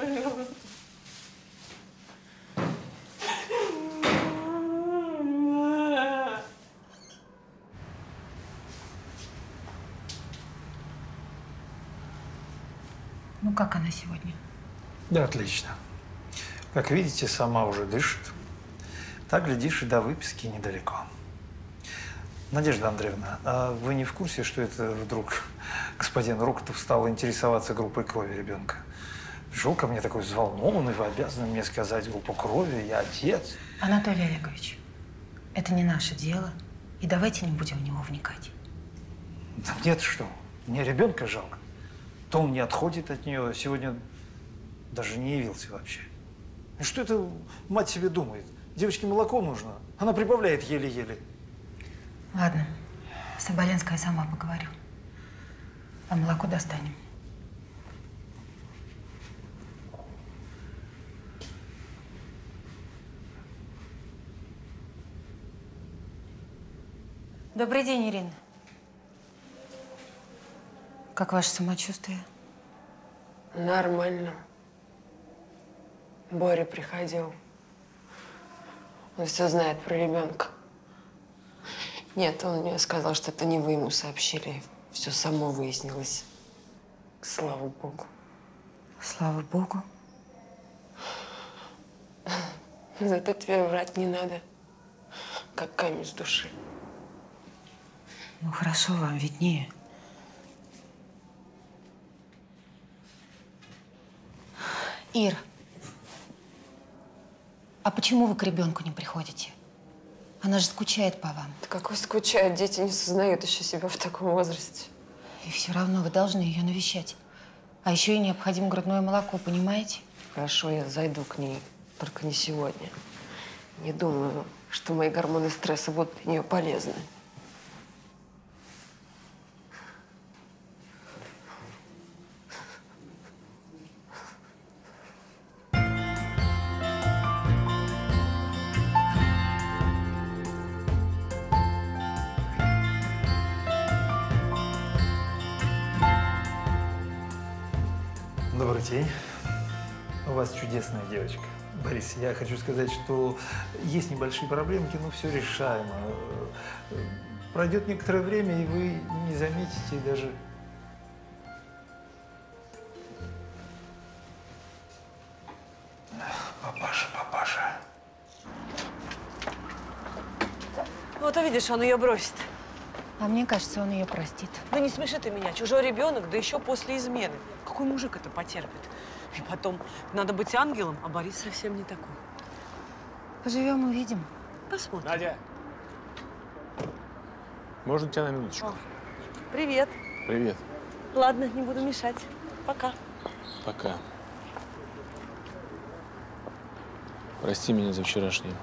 как она сегодня? Да, отлично. Как видите, сама уже дышит. Так, глядишь, и до выписки недалеко. Надежда Андреевна, а вы не в курсе, что это вдруг господин Рокотов стал интересоваться группой крови ребенка? Пришел ко мне такой взволнованный, вы обязаны мне сказать группу крови, я отец. Анатолий Олегович, это не наше дело, и давайте не будем в него вникать. Да мне-то что? Мне ребенка жалко. То он не отходит от нее, сегодня даже не явился вообще. И что это мать себе думает? Девочке молоко нужно, она прибавляет еле-еле. Ладно, с Оболенской я сама поговорю. А молоко достанем. Добрый день, Ирина. Как ваше самочувствие? Нормально. Боря приходил. Он все знает про ребенка. Нет, он мне сказал, что это не вы ему сообщили. Все само выяснилось. Слава Богу. Слава Богу. Зато тебе врать не надо. Как камень с души. Ну хорошо, вам виднее. Ир, а почему вы к ребенку не приходите? Она же скучает по вам. Да какой скучает? Дети не сознают еще себя в таком возрасте. И все равно вы должны ее навещать. А еще ей необходимо грудное молоко, понимаете? Хорошо, я зайду к ней. Только не сегодня. Не думаю, что мои гормоны стресса будут для нее полезны. Добрый день. У вас чудесная девочка. Борис, я хочу сказать, что есть небольшие проблемки, но все решаемо. Пройдет некоторое время, и вы не заметите даже… Папаша, папаша. Вот увидишь, он ее бросит. А мне кажется, он ее простит. Да не смеши ты меня. Чужой ребенок, да еще после измены. Какой мужик это потерпит? И потом, надо быть ангелом, а Борис совсем не такой. Поживем, увидим. Посмотрим. Надя, можно тебя на минуточку? О, привет. Привет. Ладно, не буду мешать. Пока. Пока. Прости меня за вчерашнее.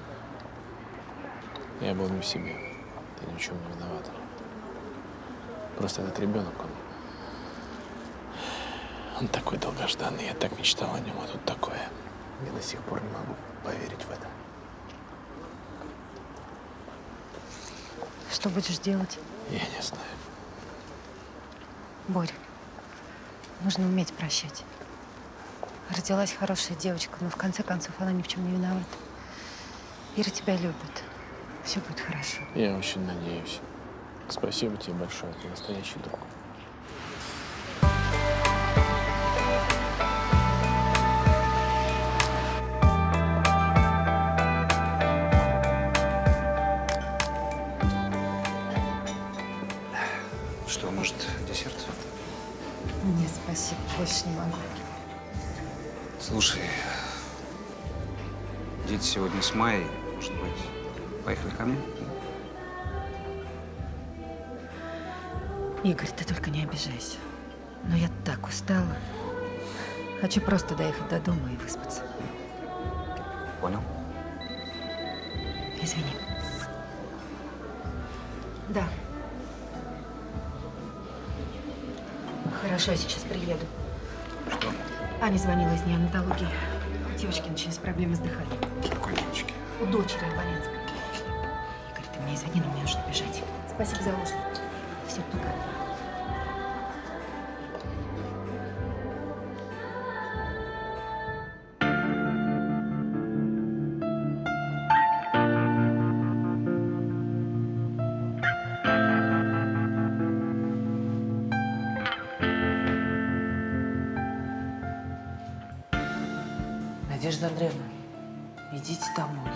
Я был не в себе. Ты ни в чем не виновата. Просто этот ребенок, он такой долгожданный. Я так мечтал о нем, а тут такое. Я до сих пор не могу поверить в это. Что будешь делать? Я не знаю. Борь, нужно уметь прощать. Родилась хорошая девочка, но в конце концов она ни в чем не виновата. Ира тебя любит. Все будет хорошо. Я очень надеюсь. Спасибо тебе большое. Ты настоящий друг. Что, может, десерт? Нет, спасибо. Больше не могу. Слушай, дети сегодня с Майей. Может быть, поехали ко мне? Игорь, ты только не обижайся. Но я так устала. Хочу просто доехать до дома и выспаться. Понял? Извини. Да. Хорошо, я сейчас приеду. Что? Аня звонила из неонатологии. У девочки начались проблемы с дыханием. Какой девочки? У дочери Оболенской. Игорь, ты мне извини, но мне нужно бежать. Спасибо за ужин. Все, пока. Надежда Андреевна, идите домой.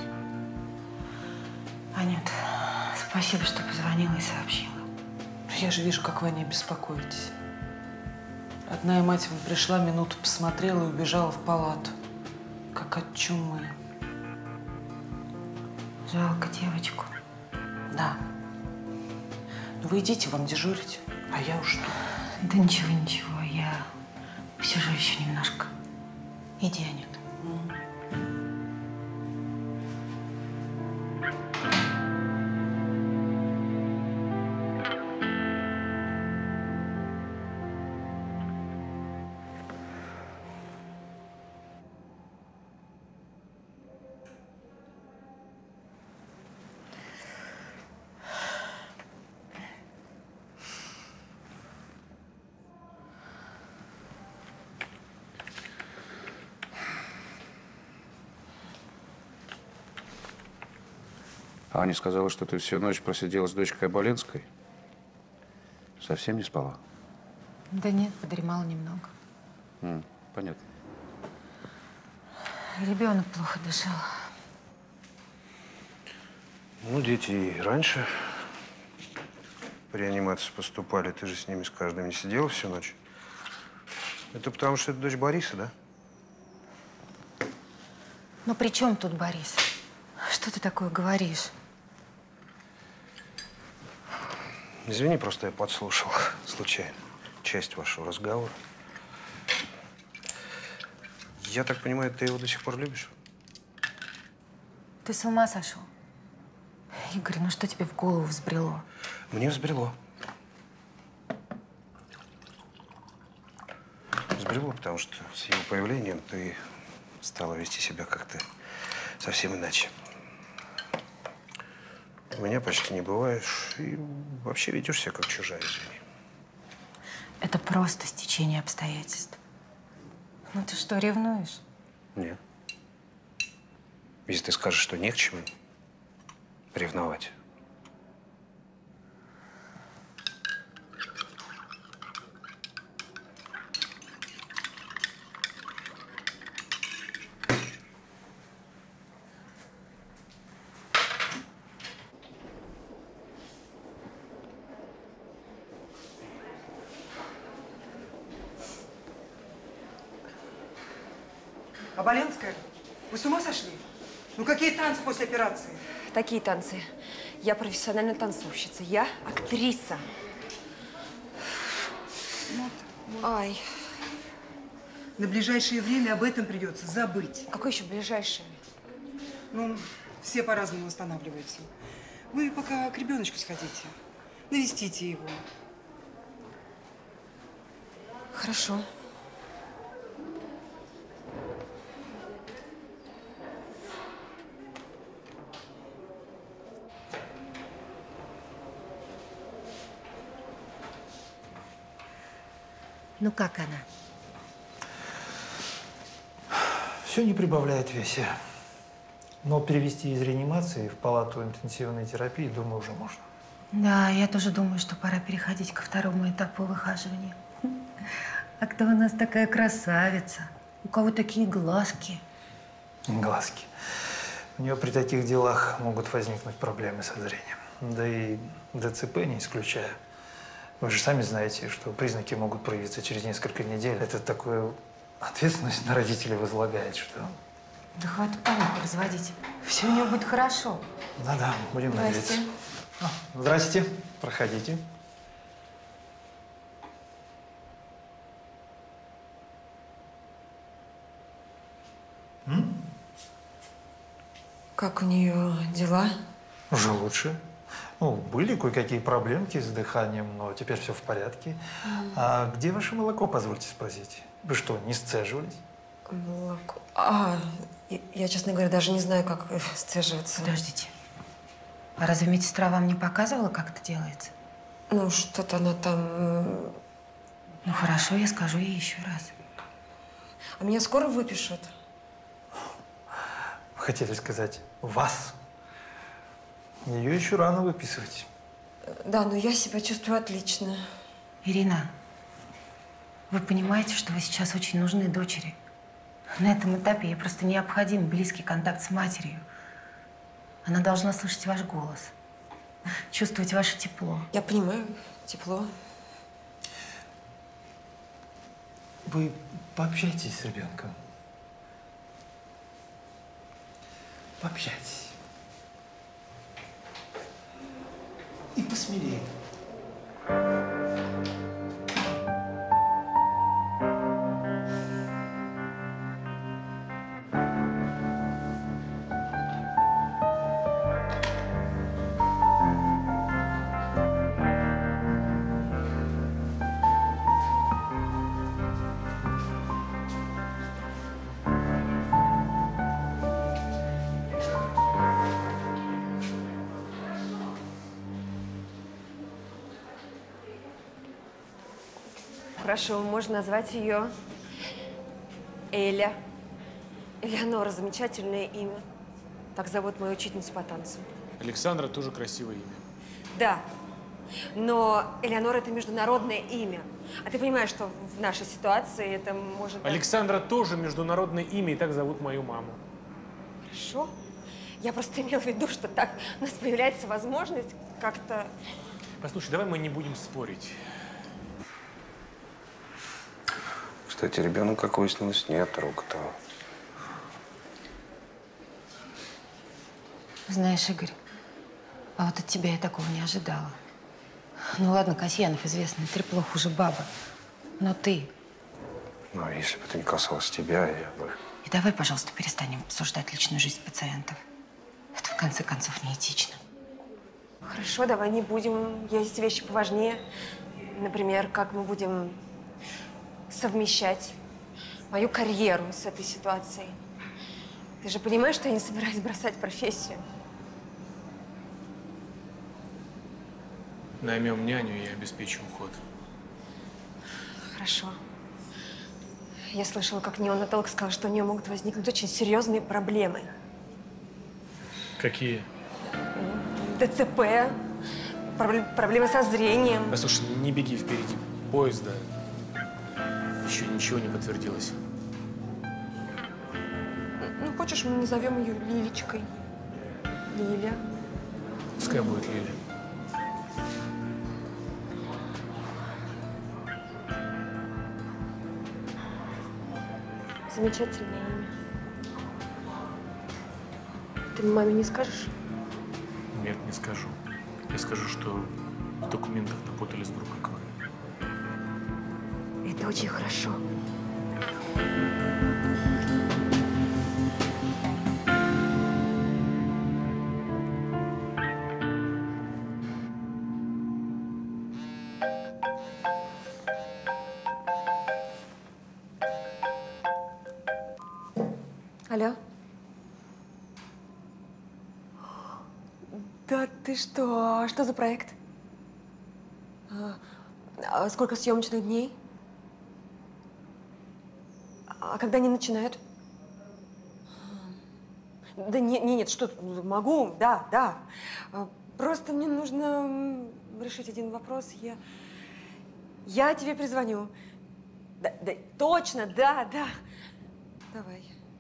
Анют, спасибо, что позвонила и сообщила. Я же вижу, как вы о ней беспокоитесь. Родная мать пришла, минуту посмотрела и убежала в палату. Как от чумы. Жалко девочку. Да. Ну вы идите, вам дежурить, а я уж жду. Да ничего, ничего, я посижу еще немножко. Иди, Анют. Аня сказала, что ты всю ночь просидела с дочкой Оболенской. Совсем не спала? Да нет, подремала немного. Понятно. Ребенок плохо дышал. Ну, дети и раньше в реанимацию поступали. Ты же с ними с каждым не сидела всю ночь. Это потому, что это дочь Бориса, да? Ну при чем тут Борис? Что ты такое говоришь? Извини, просто я подслушал случайно часть вашего разговора. Я так понимаю, ты его до сих пор любишь? Ты с ума сошел? Игорь, ну что тебе в голову взбрело? Мне взбрело. Взбрело, потому что с его появлением ты стала вести себя как-то совсем иначе. У меня почти не бываешь и вообще ведешь себя как чужая, извини. Это просто стечение обстоятельств. Ну ты что, ревнуешь? Нет. Если ты скажешь, что не к чему ревновать. Оболенская, вы с ума сошли? Ну какие танцы после операции? Такие танцы. Я профессиональная танцовщица. Я актриса. Ай. На ближайшее время об этом придется забыть. Какое еще ближайшее? Ну, все по-разному восстанавливаются. Вы пока к ребеночку сходите. Навестите его. Хорошо. Ну как она? Все не прибавляет в весе. Но перевести из реанимации в палату интенсивной терапии, думаю, уже можно. Да, я тоже думаю, что пора переходить ко второму этапу выхаживания. А кто у нас такая красавица? У кого такие глазки? Глазки. У нее при таких делах могут возникнуть проблемы со зрением. Да и ДЦП не исключаю. Вы же сами знаете, что признаки могут проявиться через несколько недель. Это такую ответственность на родителей возлагает, что… Да хватит панику разводить. Все у нее будет хорошо. Да-да, будем надеяться. Здрасте. Проходите. Как у нее дела? Уже лучше. Ну, были кое-какие проблемки с дыханием, но теперь все в порядке. А где ваше молоко, позвольте спросить? Вы что, не сцеживались? Молоко. Я, честно говоря, даже не знаю, как сцеживаться. Подождите. А разве медсестра вам не показывала, как это делается? Ну, что-то она там… Ну, хорошо, я скажу ей еще раз. А меня скоро выпишут? Вы хотели сказать «вас». Ее еще рано выписывать. Да, но я себя чувствую отлично. Ирина, вы понимаете, что вы сейчас очень нужны дочери? На этом этапе ей просто необходим близкий контакт с матерью. Она должна слышать ваш голос, чувствовать ваше тепло. Я понимаю, тепло. Вы пообщайтесь с ребенком. Пообщайтесь. И посмелее. Хорошо, можно назвать ее Эля. Элеонора, замечательное имя. Так зовут мою учительницу по танцам. Александра тоже красивое имя. Да, но Элеонора – это международное имя. А ты понимаешь, что в нашей ситуации это может… Александра тоже международное имя, и так зовут мою маму. Хорошо. Я просто имела в виду, что так у нас появляется возможность как-то… Послушай, давай мы не будем спорить. Кстати, ребенок, как выяснилось, не от робота. Знаешь, Игорь, а вот от тебя я такого не ожидала. Ну ладно, Касьянов известный треплох уже баба. Но ты… Ну, если бы это не касалось тебя, я бы… И давай, пожалуйста, перестанем обсуждать личную жизнь пациентов. Это, в конце концов, неэтично. Хорошо, давай не будем. Есть вещи поважнее. Например, как мы будем совмещать мою карьеру с этой ситуацией. Ты же понимаешь, что я не собираюсь бросать профессию? Наймем няню и обеспечим уход. Хорошо. Я слышала, как неонатолог сказал, что у нее могут возникнуть очень серьезные проблемы. Какие? ДЦП, проблемы со зрением. Послушай, не беги впереди поезда. Еще ничего не подтвердилось. Ну, хочешь, мы назовем ее Лилечкой. Лиля. Пускай будет Лиля. Замечательное имя. Ты маме не скажешь? Нет, не скажу. Я скажу, что в документах напутали с группой крови. Это очень хорошо. Алло? Да ты что? А что за проект? А сколько съемочных дней? А когда они начинают? Да нет, что, могу, да. Просто мне нужно решить один вопрос. Я тебе перезвоню. Да, точно, да. Давай.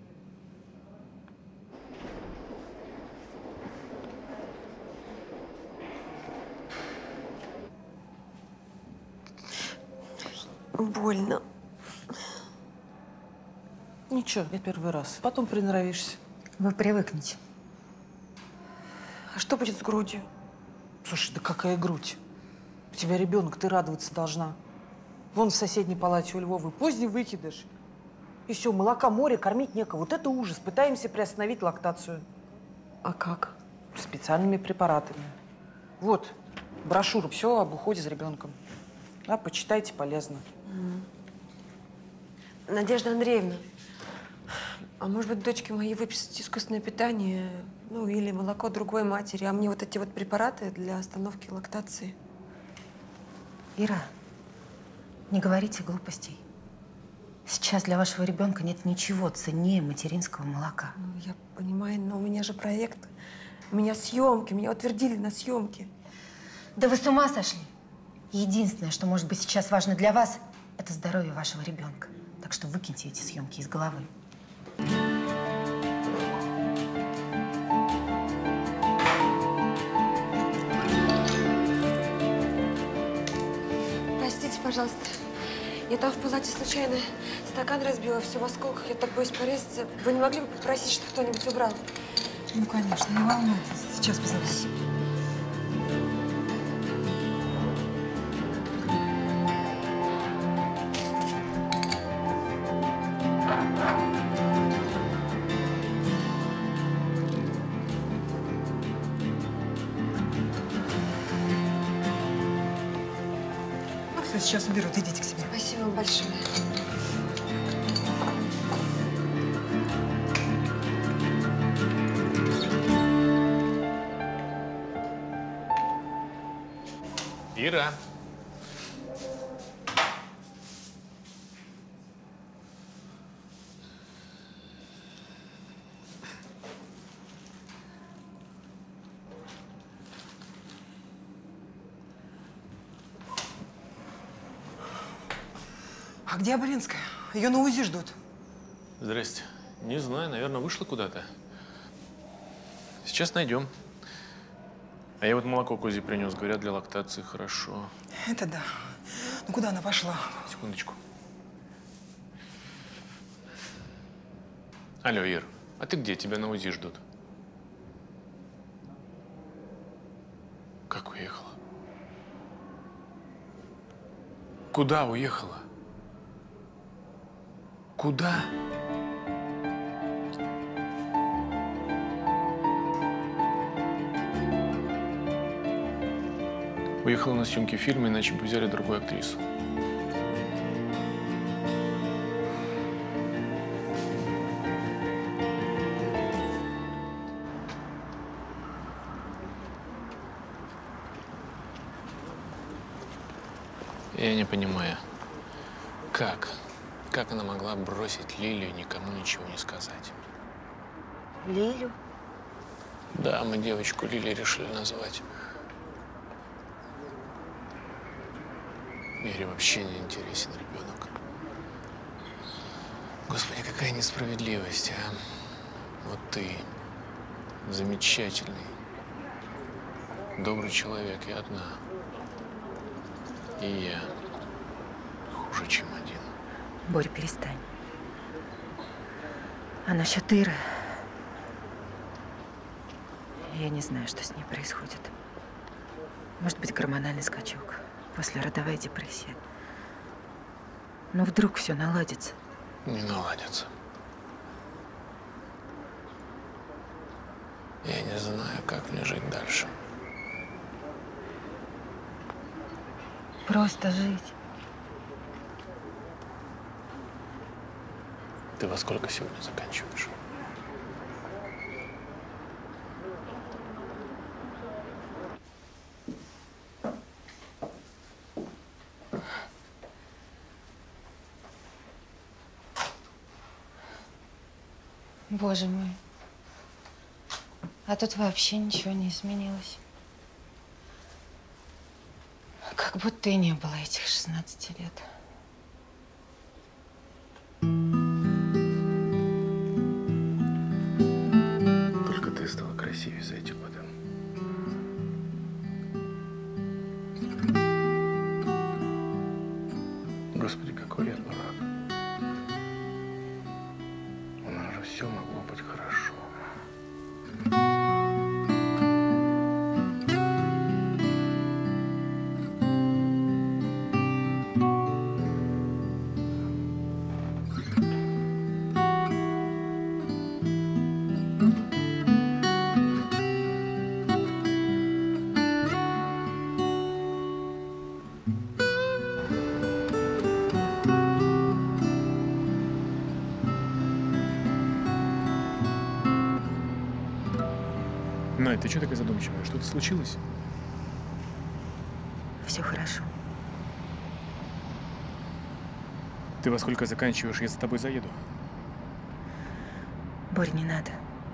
Больно. Ничего, я первый раз. Потом приноровишься. Вы привыкнете. А что будет с грудью? Слушай, да какая грудь? У тебя ребенок, ты радоваться должна. Вон в соседней палате у Львовы поздний выкидыш. И все, молока море, кормить некого. Вот это ужас. Пытаемся приостановить лактацию. А как? Специальными препаратами. Вот, брошюра, все об уходе за ребенком. Да, почитайте, полезно. Надежда Андреевна, а может быть, дочке моей выписать искусственное питание, ну, или молоко другой матери, а мне вот эти вот препараты для остановки лактации? Ира, не говорите глупостей. Сейчас для вашего ребенка нет ничего ценнее материнского молока. Ну, я понимаю, но у меня же проект, у меня съемки, меня утвердили на съемки. Да вы с ума сошли? Единственное, что может быть сейчас важно для вас, это здоровье вашего ребенка. Так что выкиньте эти съемки из головы. пожалуйста. Я там в палате случайно стакан разбила, все в осколках. Я так боюсь порезаться. Вы не могли бы попросить, чтобы кто-нибудь убрал? Ну, конечно, не волнуйтесь. Сейчас позову. Ну, все, сейчас уберут. Идите к себе. Спасибо вам большое. Ира. А где Аболинская? Ее на УЗИ ждут. Здрасте. Не знаю, наверное, вышла куда-то. Сейчас найдем. А я вот молоко к УЗИ принес. Говорят, для лактации хорошо. Это да. Ну, куда она пошла? Секундочку. Алло, Ир, а ты где? Тебя на УЗИ ждут. Как уехала? Куда уехала? Куда? Уехала на съемки фильма, иначе бы взяли другую актрису. Я не понимаю, как она могла бросить Лилию и никому ничего не сказать? Лилю? Да, мы девочку Лили решили назвать. Вере вообще не интересен ребенок. Господи, какая несправедливость, а? Вот ты замечательный, добрый человек и одна. И я хуже, чем один. Боря, перестань. А насчет Иры? Я не знаю, что с ней происходит. Может быть, гормональный скачок. Послеродовая депрессия. Но вдруг все наладится. Не наладится. Я не знаю, как мне жить дальше. Просто жить. Ты во сколько сегодня заканчиваешь? Боже мой. А тут вообще ничего не изменилось. Как будто и не было этих 16 лет. Только ты стала красивее за эти годы. Господи, какой я дурак. У нас же все могло быть хорошо. Надь, ты что такая задумчивая? Что-то случилось? Все хорошо. Ты во сколько заканчиваешь, я за тобой заеду? Борь, не надо.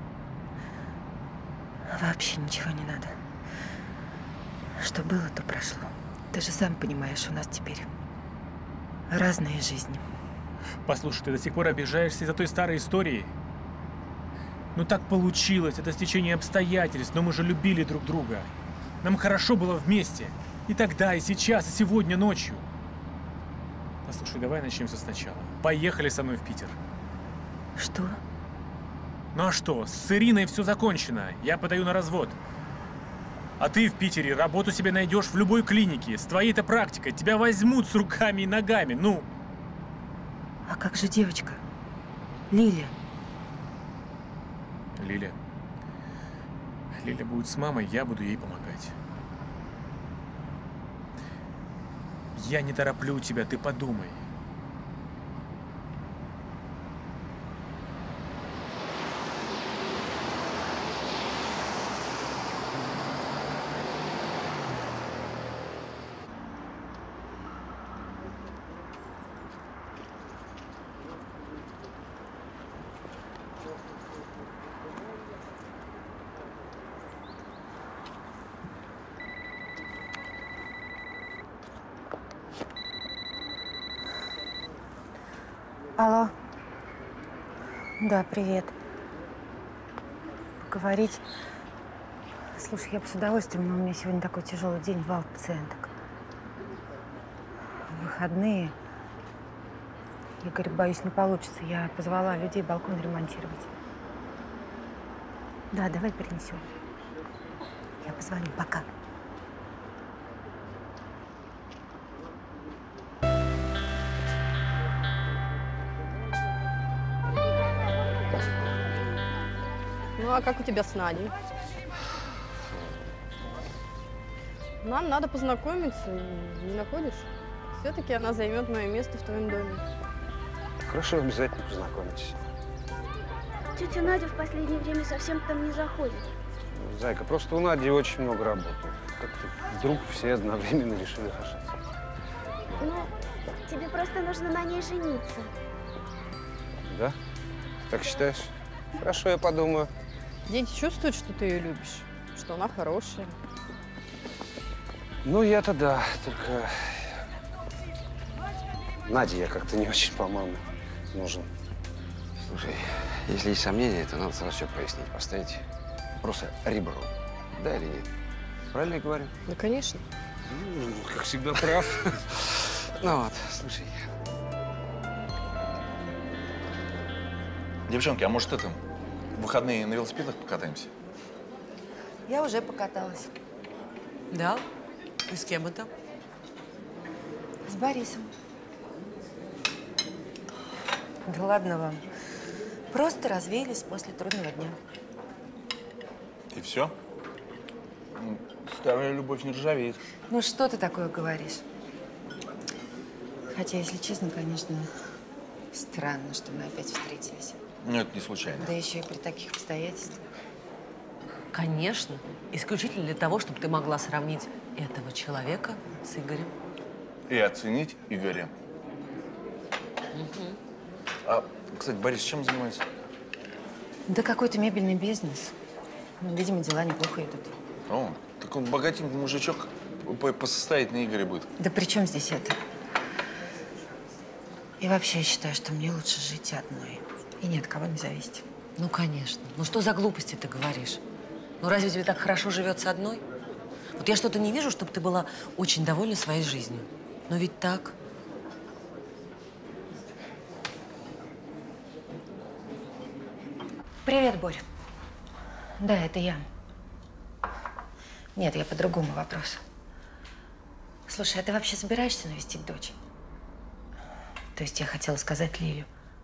Вообще ничего не надо. Что было, то прошло. Ты же сам понимаешь, у нас теперь разные жизни. Послушай, ты до сих пор обижаешься из-за той старой истории? Ну так получилось, это стечение обстоятельств, но мы же любили друг друга. Нам хорошо было вместе. И тогда, и сейчас, и сегодня ночью. Послушай, давай начнем все сначала. Поехали со мной в Питер. Что? Ну а что, с Ириной все закончено. Я подаю на развод. А ты в Питере работу себе найдешь в любой клинике. С твоей-то практикой тебя возьмут с руками и ногами. Ну. А как же девочка? Лиля. Лиля. Лиля будет с мамой, я буду ей помогать. Я не тороплю тебя, ты подумай. Алло. Да, привет. Поговорить? Слушай, я бы с удовольствием, но у меня сегодня такой тяжелый день, вал пациенток. Выходные. Я говорю, боюсь, не получится. Я позвала людей балкон ремонтировать. Да, давай перенесем. Я позвоню. Пока. Ну, а как у тебя с Надей? Нам надо познакомиться, не находишь? Все-таки она займет мое место в твоем доме. Хорошо, обязательно познакомитесь. Тетя Надя в последнее время совсем к нам не заходит. Зайка, просто у Нади очень много работы. Как-то вдруг все одновременно решили решиться. Ну, тебе просто нужно на ней жениться. Да? Так считаешь? Хорошо, я подумаю. Дети чувствуют, что ты ее любишь, что она хорошая. Ну, я-то да, только Наде я как-то не очень, по-моему, нужен. Слушай, если есть сомнения, то надо сразу все прояснить, поставить просто ребро. Да или нет? Правильно я говорю? Да, конечно. Ну, как всегда, прав. Ну вот, слушай. Девчонки, а может это, в выходные на велосипедах покатаемся? Я уже покаталась. Да? И с кем это? С Борисом. Да ладно вам. Просто развеялись после трудного дня. И все? Старая любовь не ржавеет. Ну что ты такое говоришь? Хотя, если честно, конечно, странно, что мы опять встретились. Ну, это не случайно. Да еще и при таких обстоятельствах. Конечно. Исключительно для того, чтобы ты могла сравнить этого человека с Игорем. И оценить Игоря. А, кстати, Борис чем занимается? Да какой-то мебельный бизнес. Ну, видимо, дела неплохо идут. О, так он богатенький мужичок, посостоятельнее Игоря будет. Да при чем здесь это? И вообще, я считаю, что мне лучше жить одной. И ни от кого не зависеть. Ну, конечно. Ну, что за глупости ты говоришь? Ну, разве тебе так хорошо живется одной? Вот я что-то не вижу, чтобы ты была очень довольна своей жизнью. Но ведь так. Привет, Борь. Да, это я. Нет, я по другому вопросу. Слушай, а ты вообще собираешься навестить дочь? То есть я хотела сказать Лилю.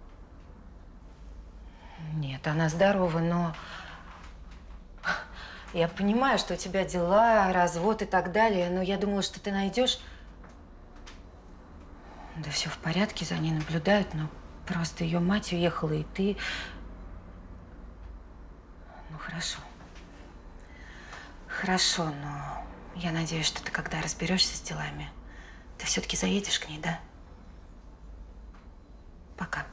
Нет, она здорова, но… Я понимаю, что у тебя дела, развод и так далее, но я думала, что ты найдешь… Да все в порядке, за ней наблюдают, но просто ее мать уехала, и ты… Ну, хорошо. Хорошо, но я надеюсь, что ты, когда разберешься с делами, ты все-таки заедешь к ней, да? Пока.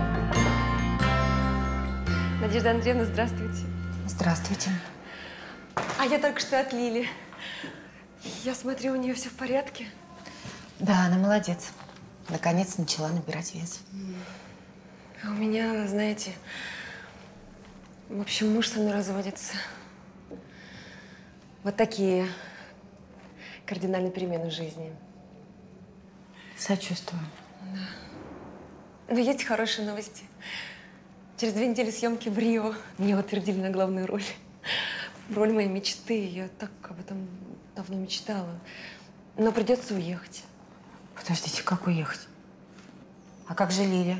Надежда Андреевна, здравствуйте. Здравствуйте. А я только что от Лили. Я смотрю, у нее все в порядке. Да, она молодец. Наконец начала набирать вес. А у меня, знаете, в общем, муж со мной разводится. Вот такие кардинальные перемены в жизни. Сочувствую. Да. Но есть хорошие новости. Через 2 недели съемки в Рио меня утвердили на главную роль. Роль моей мечты. Я так об этом давно мечтала. Но придется уехать. Подождите, как уехать? А как же Лиля?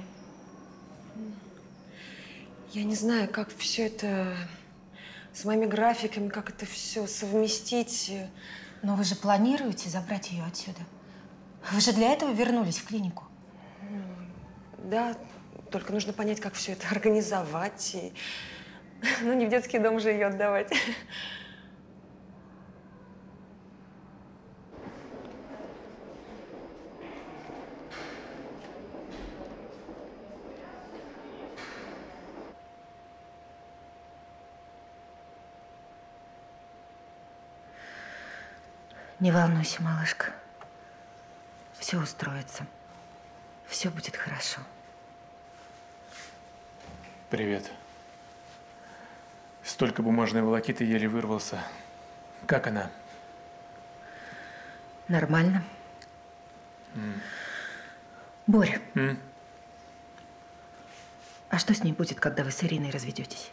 Я не знаю, как все это с моими графиками, как это все совместить. Но вы же планируете забрать ее отсюда? Вы же для этого вернулись в клинику? Да, только нужно понять, как все это организовать. Ну, не в детский дом же ее отдавать. Не волнуйся, малышка. Все устроится. Все будет хорошо. Привет. Столько бумажной волокиты, еле вырвался. Как она? Нормально. Боря, а что с ней будет, когда вы с Ириной разведетесь?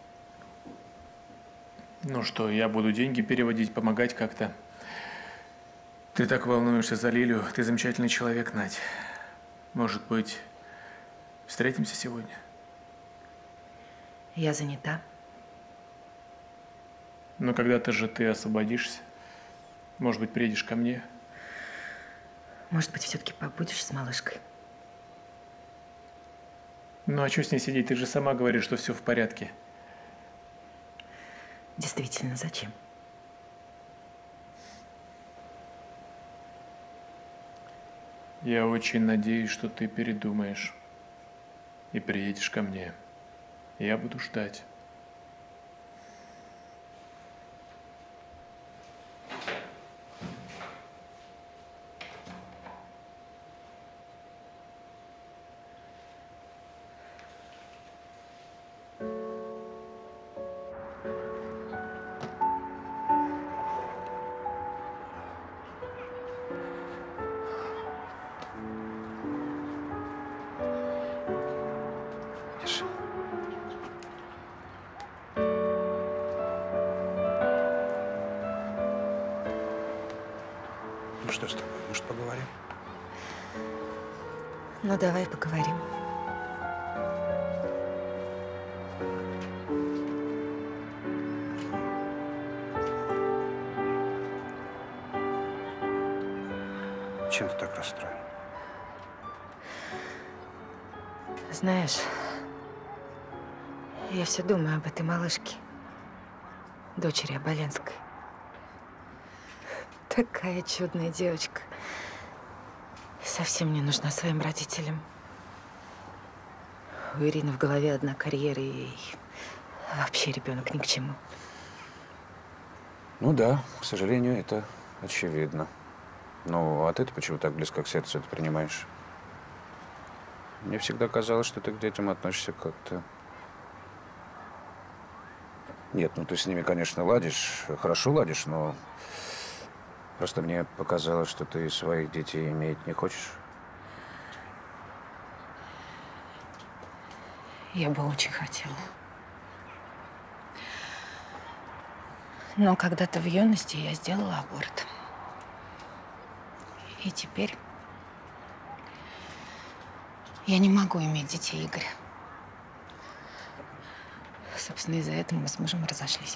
Ну что, я буду деньги переводить, помогать как-то. Ты так волнуешься за Лилю. Ты замечательный человек, Надь. Может быть, встретимся сегодня? Я занята. Но когда-то же ты освободишься. Может быть, приедешь ко мне? Может быть, все-таки побудешь с малышкой? Ну а что с ней сидеть? Ты же сама говоришь, что все в порядке. Действительно, зачем? Я очень надеюсь, что ты передумаешь и приедешь ко мне. Я буду ждать. Ну что с тобой? Может, поговорим? Ну, давай поговорим. Чем ты так расстроен? Знаешь, я все думаю об этой малышке, дочери Оболенской. Такая чудная девочка. Совсем не нужна своим родителям. У Ирины в голове одна карьера, и вообще ребенок ни к чему. Ну да, к сожалению, это очевидно. Ну, а ты-то почему так близко к сердцу это принимаешь? Мне всегда казалось, что ты к детям относишься как-то… Нет, ну ты с ними, конечно, ладишь, хорошо ладишь, но… Просто мне показалось, что ты своих детей иметь не хочешь. Я бы очень хотела. Но когда-то в юности я сделала аборт. И теперь я не могу иметь детей Игоря. Собственно, из-за этого мы с мужем разошлись.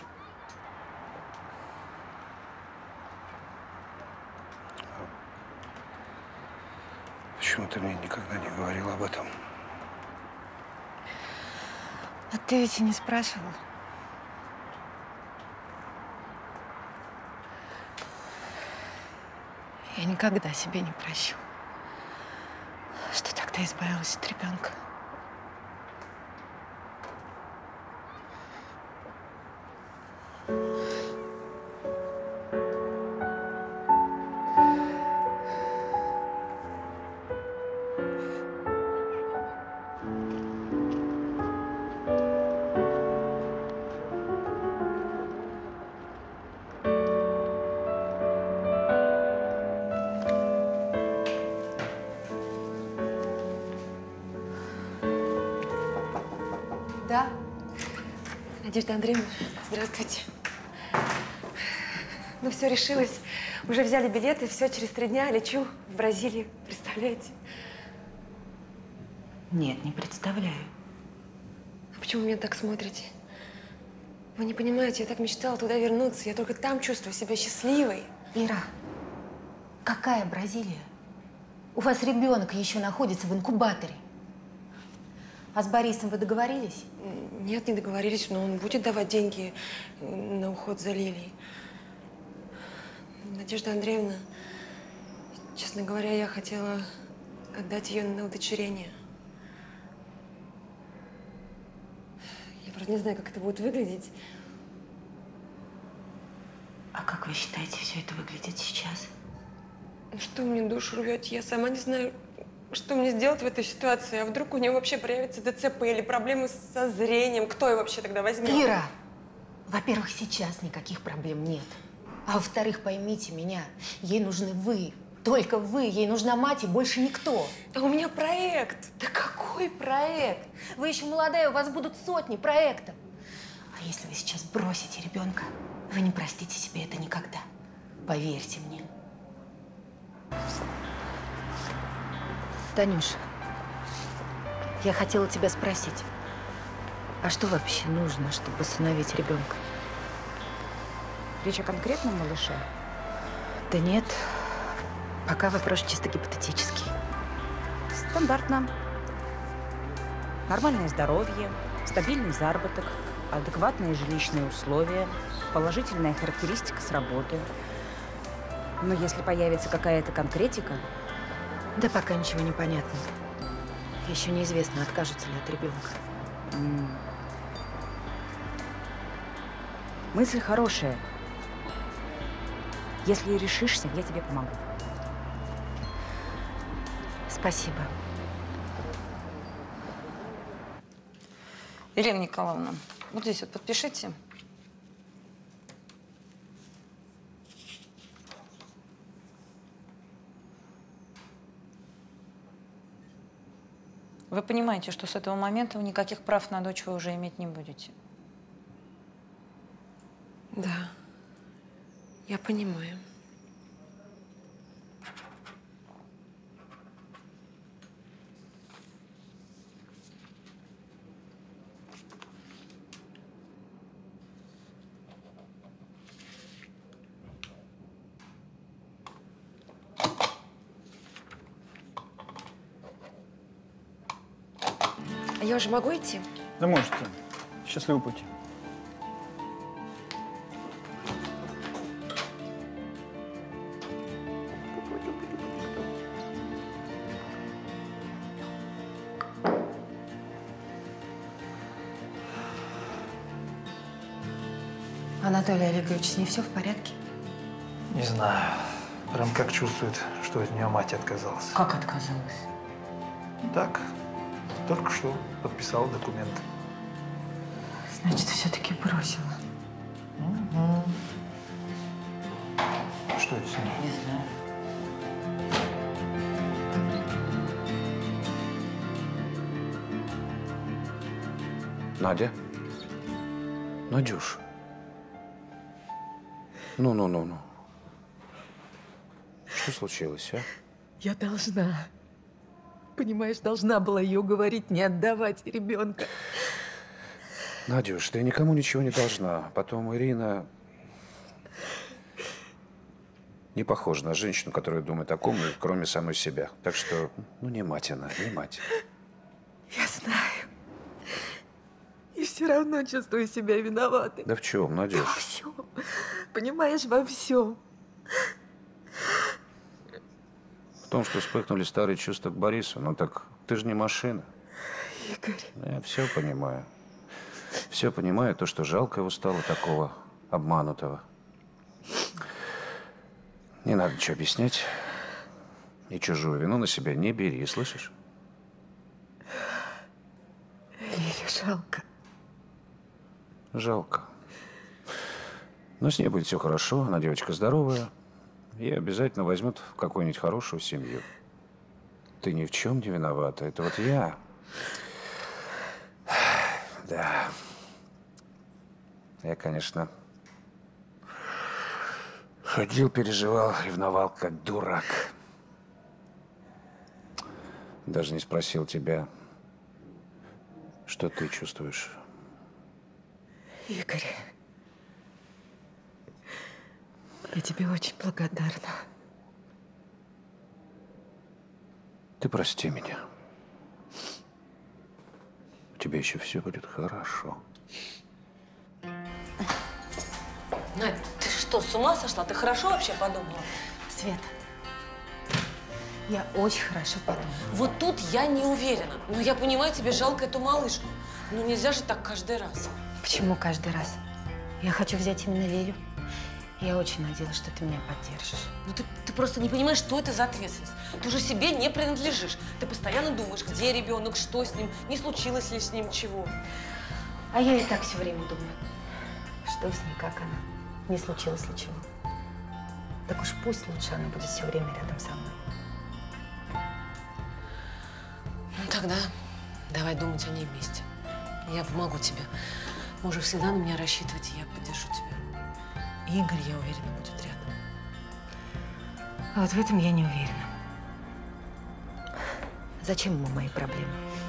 Почему ты мне никогда не говорил об этом? А ты ведь и не спрашивал. Я никогда себе не прощу, что тогда избавилась от ребенка. Да. Надежда Андреевна, здравствуйте. Ну, все решилось. Уже взяли билеты, все, через 3 дня лечу в Бразилию. Представляете? Нет, не представляю. А почему вы меня так смотрите? Вы не понимаете, я так мечтала туда вернуться. Я только там чувствую себя счастливой. Ира, какая Бразилия? У вас ребенок еще находится в инкубаторе. А с Борисом вы договорились? Нет, не договорились, но он будет давать деньги на уход за Лилией. Надежда Андреевна, честно говоря, я хотела отдать ее на удочерение. Я просто не знаю, как это будет выглядеть. А как вы считаете, все это выглядит сейчас? Ну что вы мне душу рвете? Я сама не знаю, что мне сделать в этой ситуации. А вдруг у нее вообще проявится ДЦП или проблемы со зрением? Кто ее вообще тогда возьмет? Ира, во-первых, сейчас никаких проблем нет. А во-вторых, поймите меня, ей нужны вы. Только вы. Ей нужна мать и больше никто. А у меня проект. Да какой проект? Вы еще молодая, у вас будут сотни проектов. А если вы сейчас бросите ребенка, вы не простите себе это никогда. Поверьте мне. Танюш, я хотела тебя спросить, а что вообще нужно, чтобы усыновить ребенка? Речь о конкретном малыше? Да нет, пока вопрос чисто гипотетический. Стандартно. Нормальное здоровье, стабильный заработок, адекватные жилищные условия, положительная характеристика с работы. Но если появится какая-то конкретика… Да пока ничего не понятно. Еще неизвестно, откажется ли от ребенка. Мысль хорошая. Если решишься, я тебе помогу. Спасибо. Елена Николаевна, вот здесь вот подпишите. Вы понимаете, что с этого момента никаких прав на дочь вы уже иметь не будете? Да, я понимаю. А я уже могу идти? Да можете. Счастливого пути. Анатолий Олегович, с ней все в порядке? Не знаю. Прям как чувствует, что от нее мать отказалась. Как отказалась? Так. Только что подписала документ. Значит, все-таки бросила. Угу. Что это с ней? Не знаю. Надя? Надюш. Ну. Что случилось, а? Я должна. Понимаешь, должна была ее уговорить не отдавать ребенка. Надюш, ты никому ничего не должна. Потом Ирина не похожа на женщину, которая думает о ком, кроме самой себя. Так что, не мать она, не мать. Я знаю. И все равно чувствую себя виноватой. Да в чем, Надюш? Во всем. Понимаешь, во всем. В том, что вспыхнули старые чувства к Борису. Ну так ты же не машина. Игорь. Я все понимаю. Все понимаю, то, что жалко его стало такого обманутого. Не надо ничего объяснять. И чужую вину на себя не бери, слышишь? Лилю жалко. Жалко. Но с ней будет все хорошо, она девочка здоровая. И обязательно возьмут в какую-нибудь хорошую семью. Ты ни в чем не виновата. Это вот я. Да. Я, конечно, ходил, переживал, ревновал, как дурак. Даже не спросил тебя, что ты чувствуешь. Игорь, я тебе очень благодарна. Ты прости меня. У тебя еще все будет хорошо. Надь, ты что, с ума сошла? Ты хорошо вообще подумала? Света, я очень хорошо подумала. Вот тут я не уверена. Но я понимаю, тебе жалко эту малышку. Но нельзя же так каждый раз. Почему каждый раз? Я хочу взять именно Лилю. Я очень надеялась, что ты меня поддержишь. Ну ты просто не понимаешь, что это за ответственность. Ты уже себе не принадлежишь. Ты постоянно думаешь, где ребенок, что с ним, не случилось ли с ним чего. А я и так все время думаю, что с ней, как она. Не случилось ли чего. Так уж пусть лучше она будет все время рядом со мной. Ну тогда давай думать о ней вместе. Я помогу тебе. Можешь всегда на меня рассчитывать, и я поддержу тебя. И Игорь, я уверена, будет рядом. А вот в этом я не уверена. Зачем ему мои проблемы?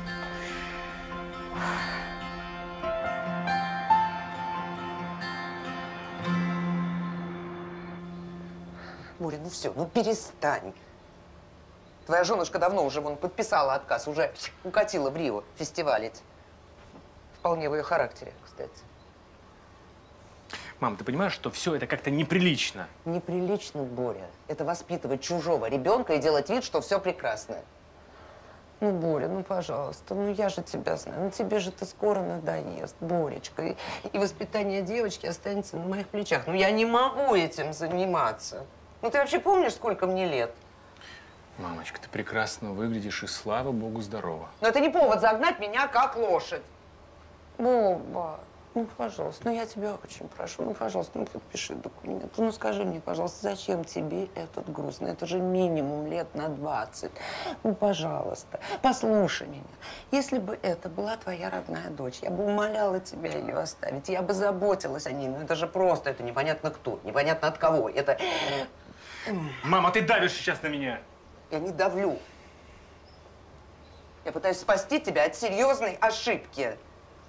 Боря, ну все, ну перестань. Твоя женушка давно уже вон подписала отказ, уже укатила в Рио фестивалить. Вполне в ее характере, кстати. Мам, ты понимаешь, что все это как-то неприлично? Неприлично, Боря. Это воспитывать чужого ребенка и делать вид, что все прекрасно. Ну, Боря, ну, пожалуйста, ну, я же тебя знаю. Ну, тебе же это скоро надоест, Боречка. И воспитание девочки останется на моих плечах. Ну, я не могу этим заниматься. Ну, ты вообще помнишь, сколько мне лет? Мамочка, ты прекрасно выглядишь и, слава богу, здорова. Но это не повод загнать меня как лошадь. Боба, ну, пожалуйста, ну, я тебя очень прошу, ну, пожалуйста, ну, подпиши документ. Ну, скажи мне, пожалуйста, зачем тебе этот груз? Ну, это же минимум лет на 20. Ну, пожалуйста, послушай меня. Если бы это была твоя родная дочь, я бы умоляла тебя ее оставить, я бы заботилась о ней. Ну, это же просто, это непонятно кто, непонятно от кого. Это… Мама, ты давишь сейчас на меня. Я не давлю. Я пытаюсь спасти тебя от серьезной ошибки.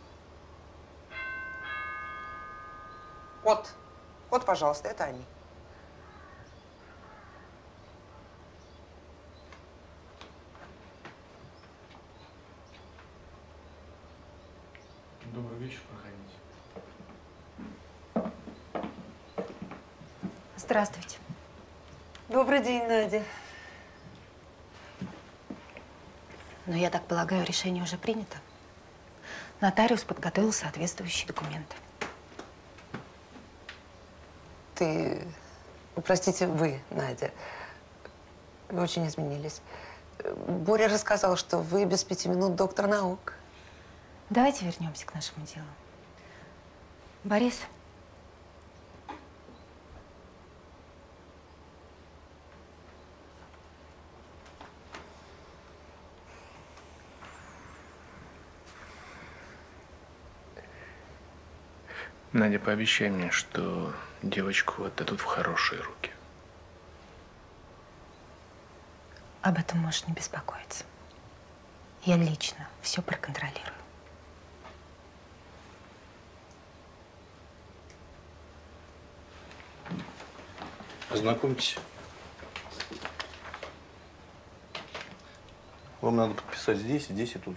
Вот, пожалуйста, это они. Добрый вечер, проходите. Здравствуйте. Добрый день, Надя. Но я так полагаю, решение уже принято. Нотариус подготовил соответствующие документы. Простите, вы, Надя, вы очень изменились. Боря рассказал, что вы без 5 минут доктор наук. Давайте вернемся к нашему делу. Борис. Надя, пообещай мне, что девочку отдадут в хорошие руки. Об этом можешь не беспокоиться. Я лично все проконтролирую. Ознакомьтесь. Вам надо подписать здесь, здесь и тут.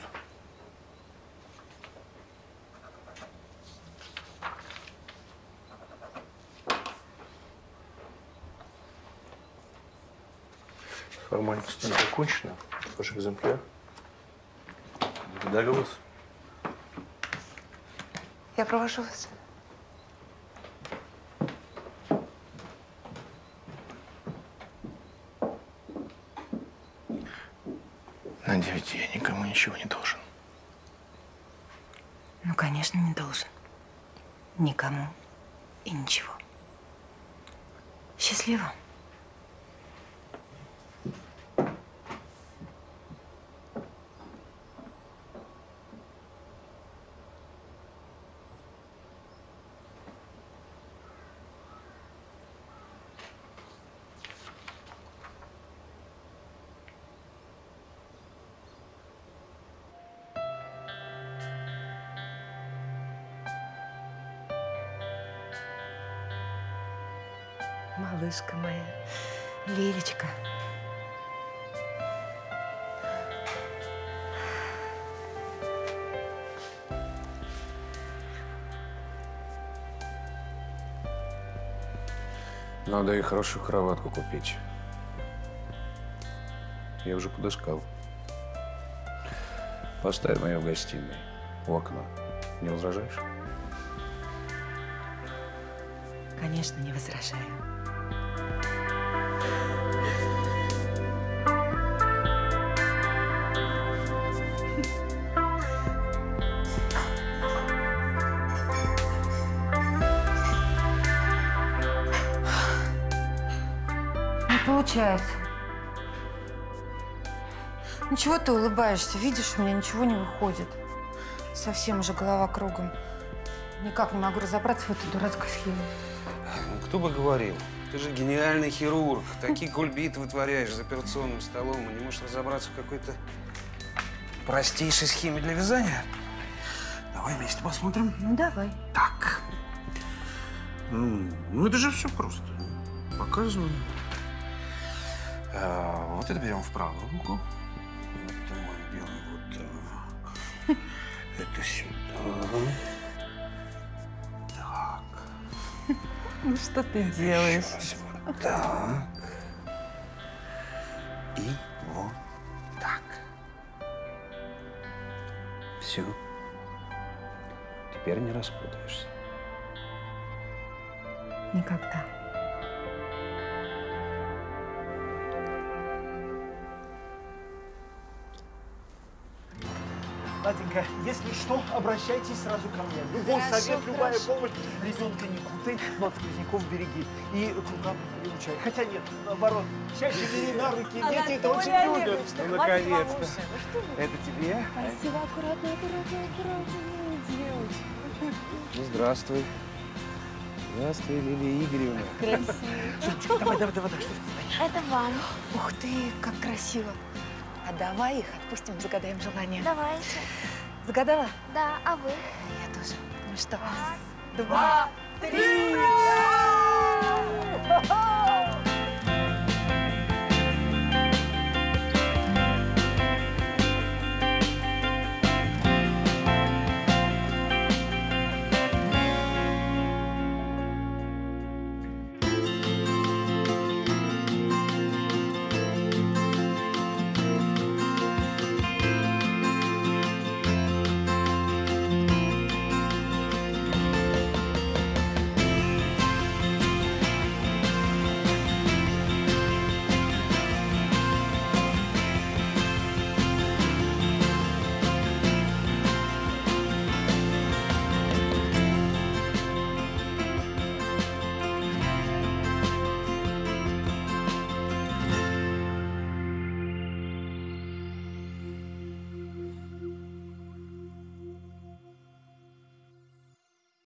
Формальности закончено. Ваш экземпляр. Благодарю вас. Я провожу вас. Надя, ведь я никому ничего не должен. Ну, конечно, не должен. Никому и ничего. Счастливо. Малышка моя, Лилечка. Надо ей хорошую кроватку купить. Я уже подыскал. Поставим ее в гостиной, у окна. Не возражаешь? Конечно, не возражаю. Не получается. Ну чего ты улыбаешься? Видишь, у меня ничего не выходит. Совсем уже голова кругом. Никак не могу разобраться в этой дурацкой схеме. Ну, кто бы говорил? Ты же гениальный хирург. Такие кульбиты вытворяешь за операционным столом и не можешь разобраться в какой-то простейшей схеме для вязания. Давай вместе посмотрим. Ну, давай. Так. Ну, это же все просто. Показываю. Вот это берем в правую руку. Вот это мы делаем вот так. Это сюда. Так. Ну, что ты делаешь? Сейчас вот так. И вот так. Все. Теперь не распутаешься. Никогда. Наденька, если что, обращайтесь сразу ко мне. Любой совет, любая помощь. Ребенка не кутай, но от сквозняков береги. И к рукам приучай. Хотя нет, наоборот. Чаще бери на руки. Дети это очень любят. Ну, наконец-то. Это тебе? Спасибо, аккуратно, девочка. Ну, здравствуй. Здравствуй, Лилия Игоревна. Красиво. Сонечка, давай, что ты стоишь? Это вам. Ух ты, как красиво. А давай их отпустим, загадаем желание. Давайте. Загадала? Да, а вы? Я тоже. Ну что? Раз, два, три!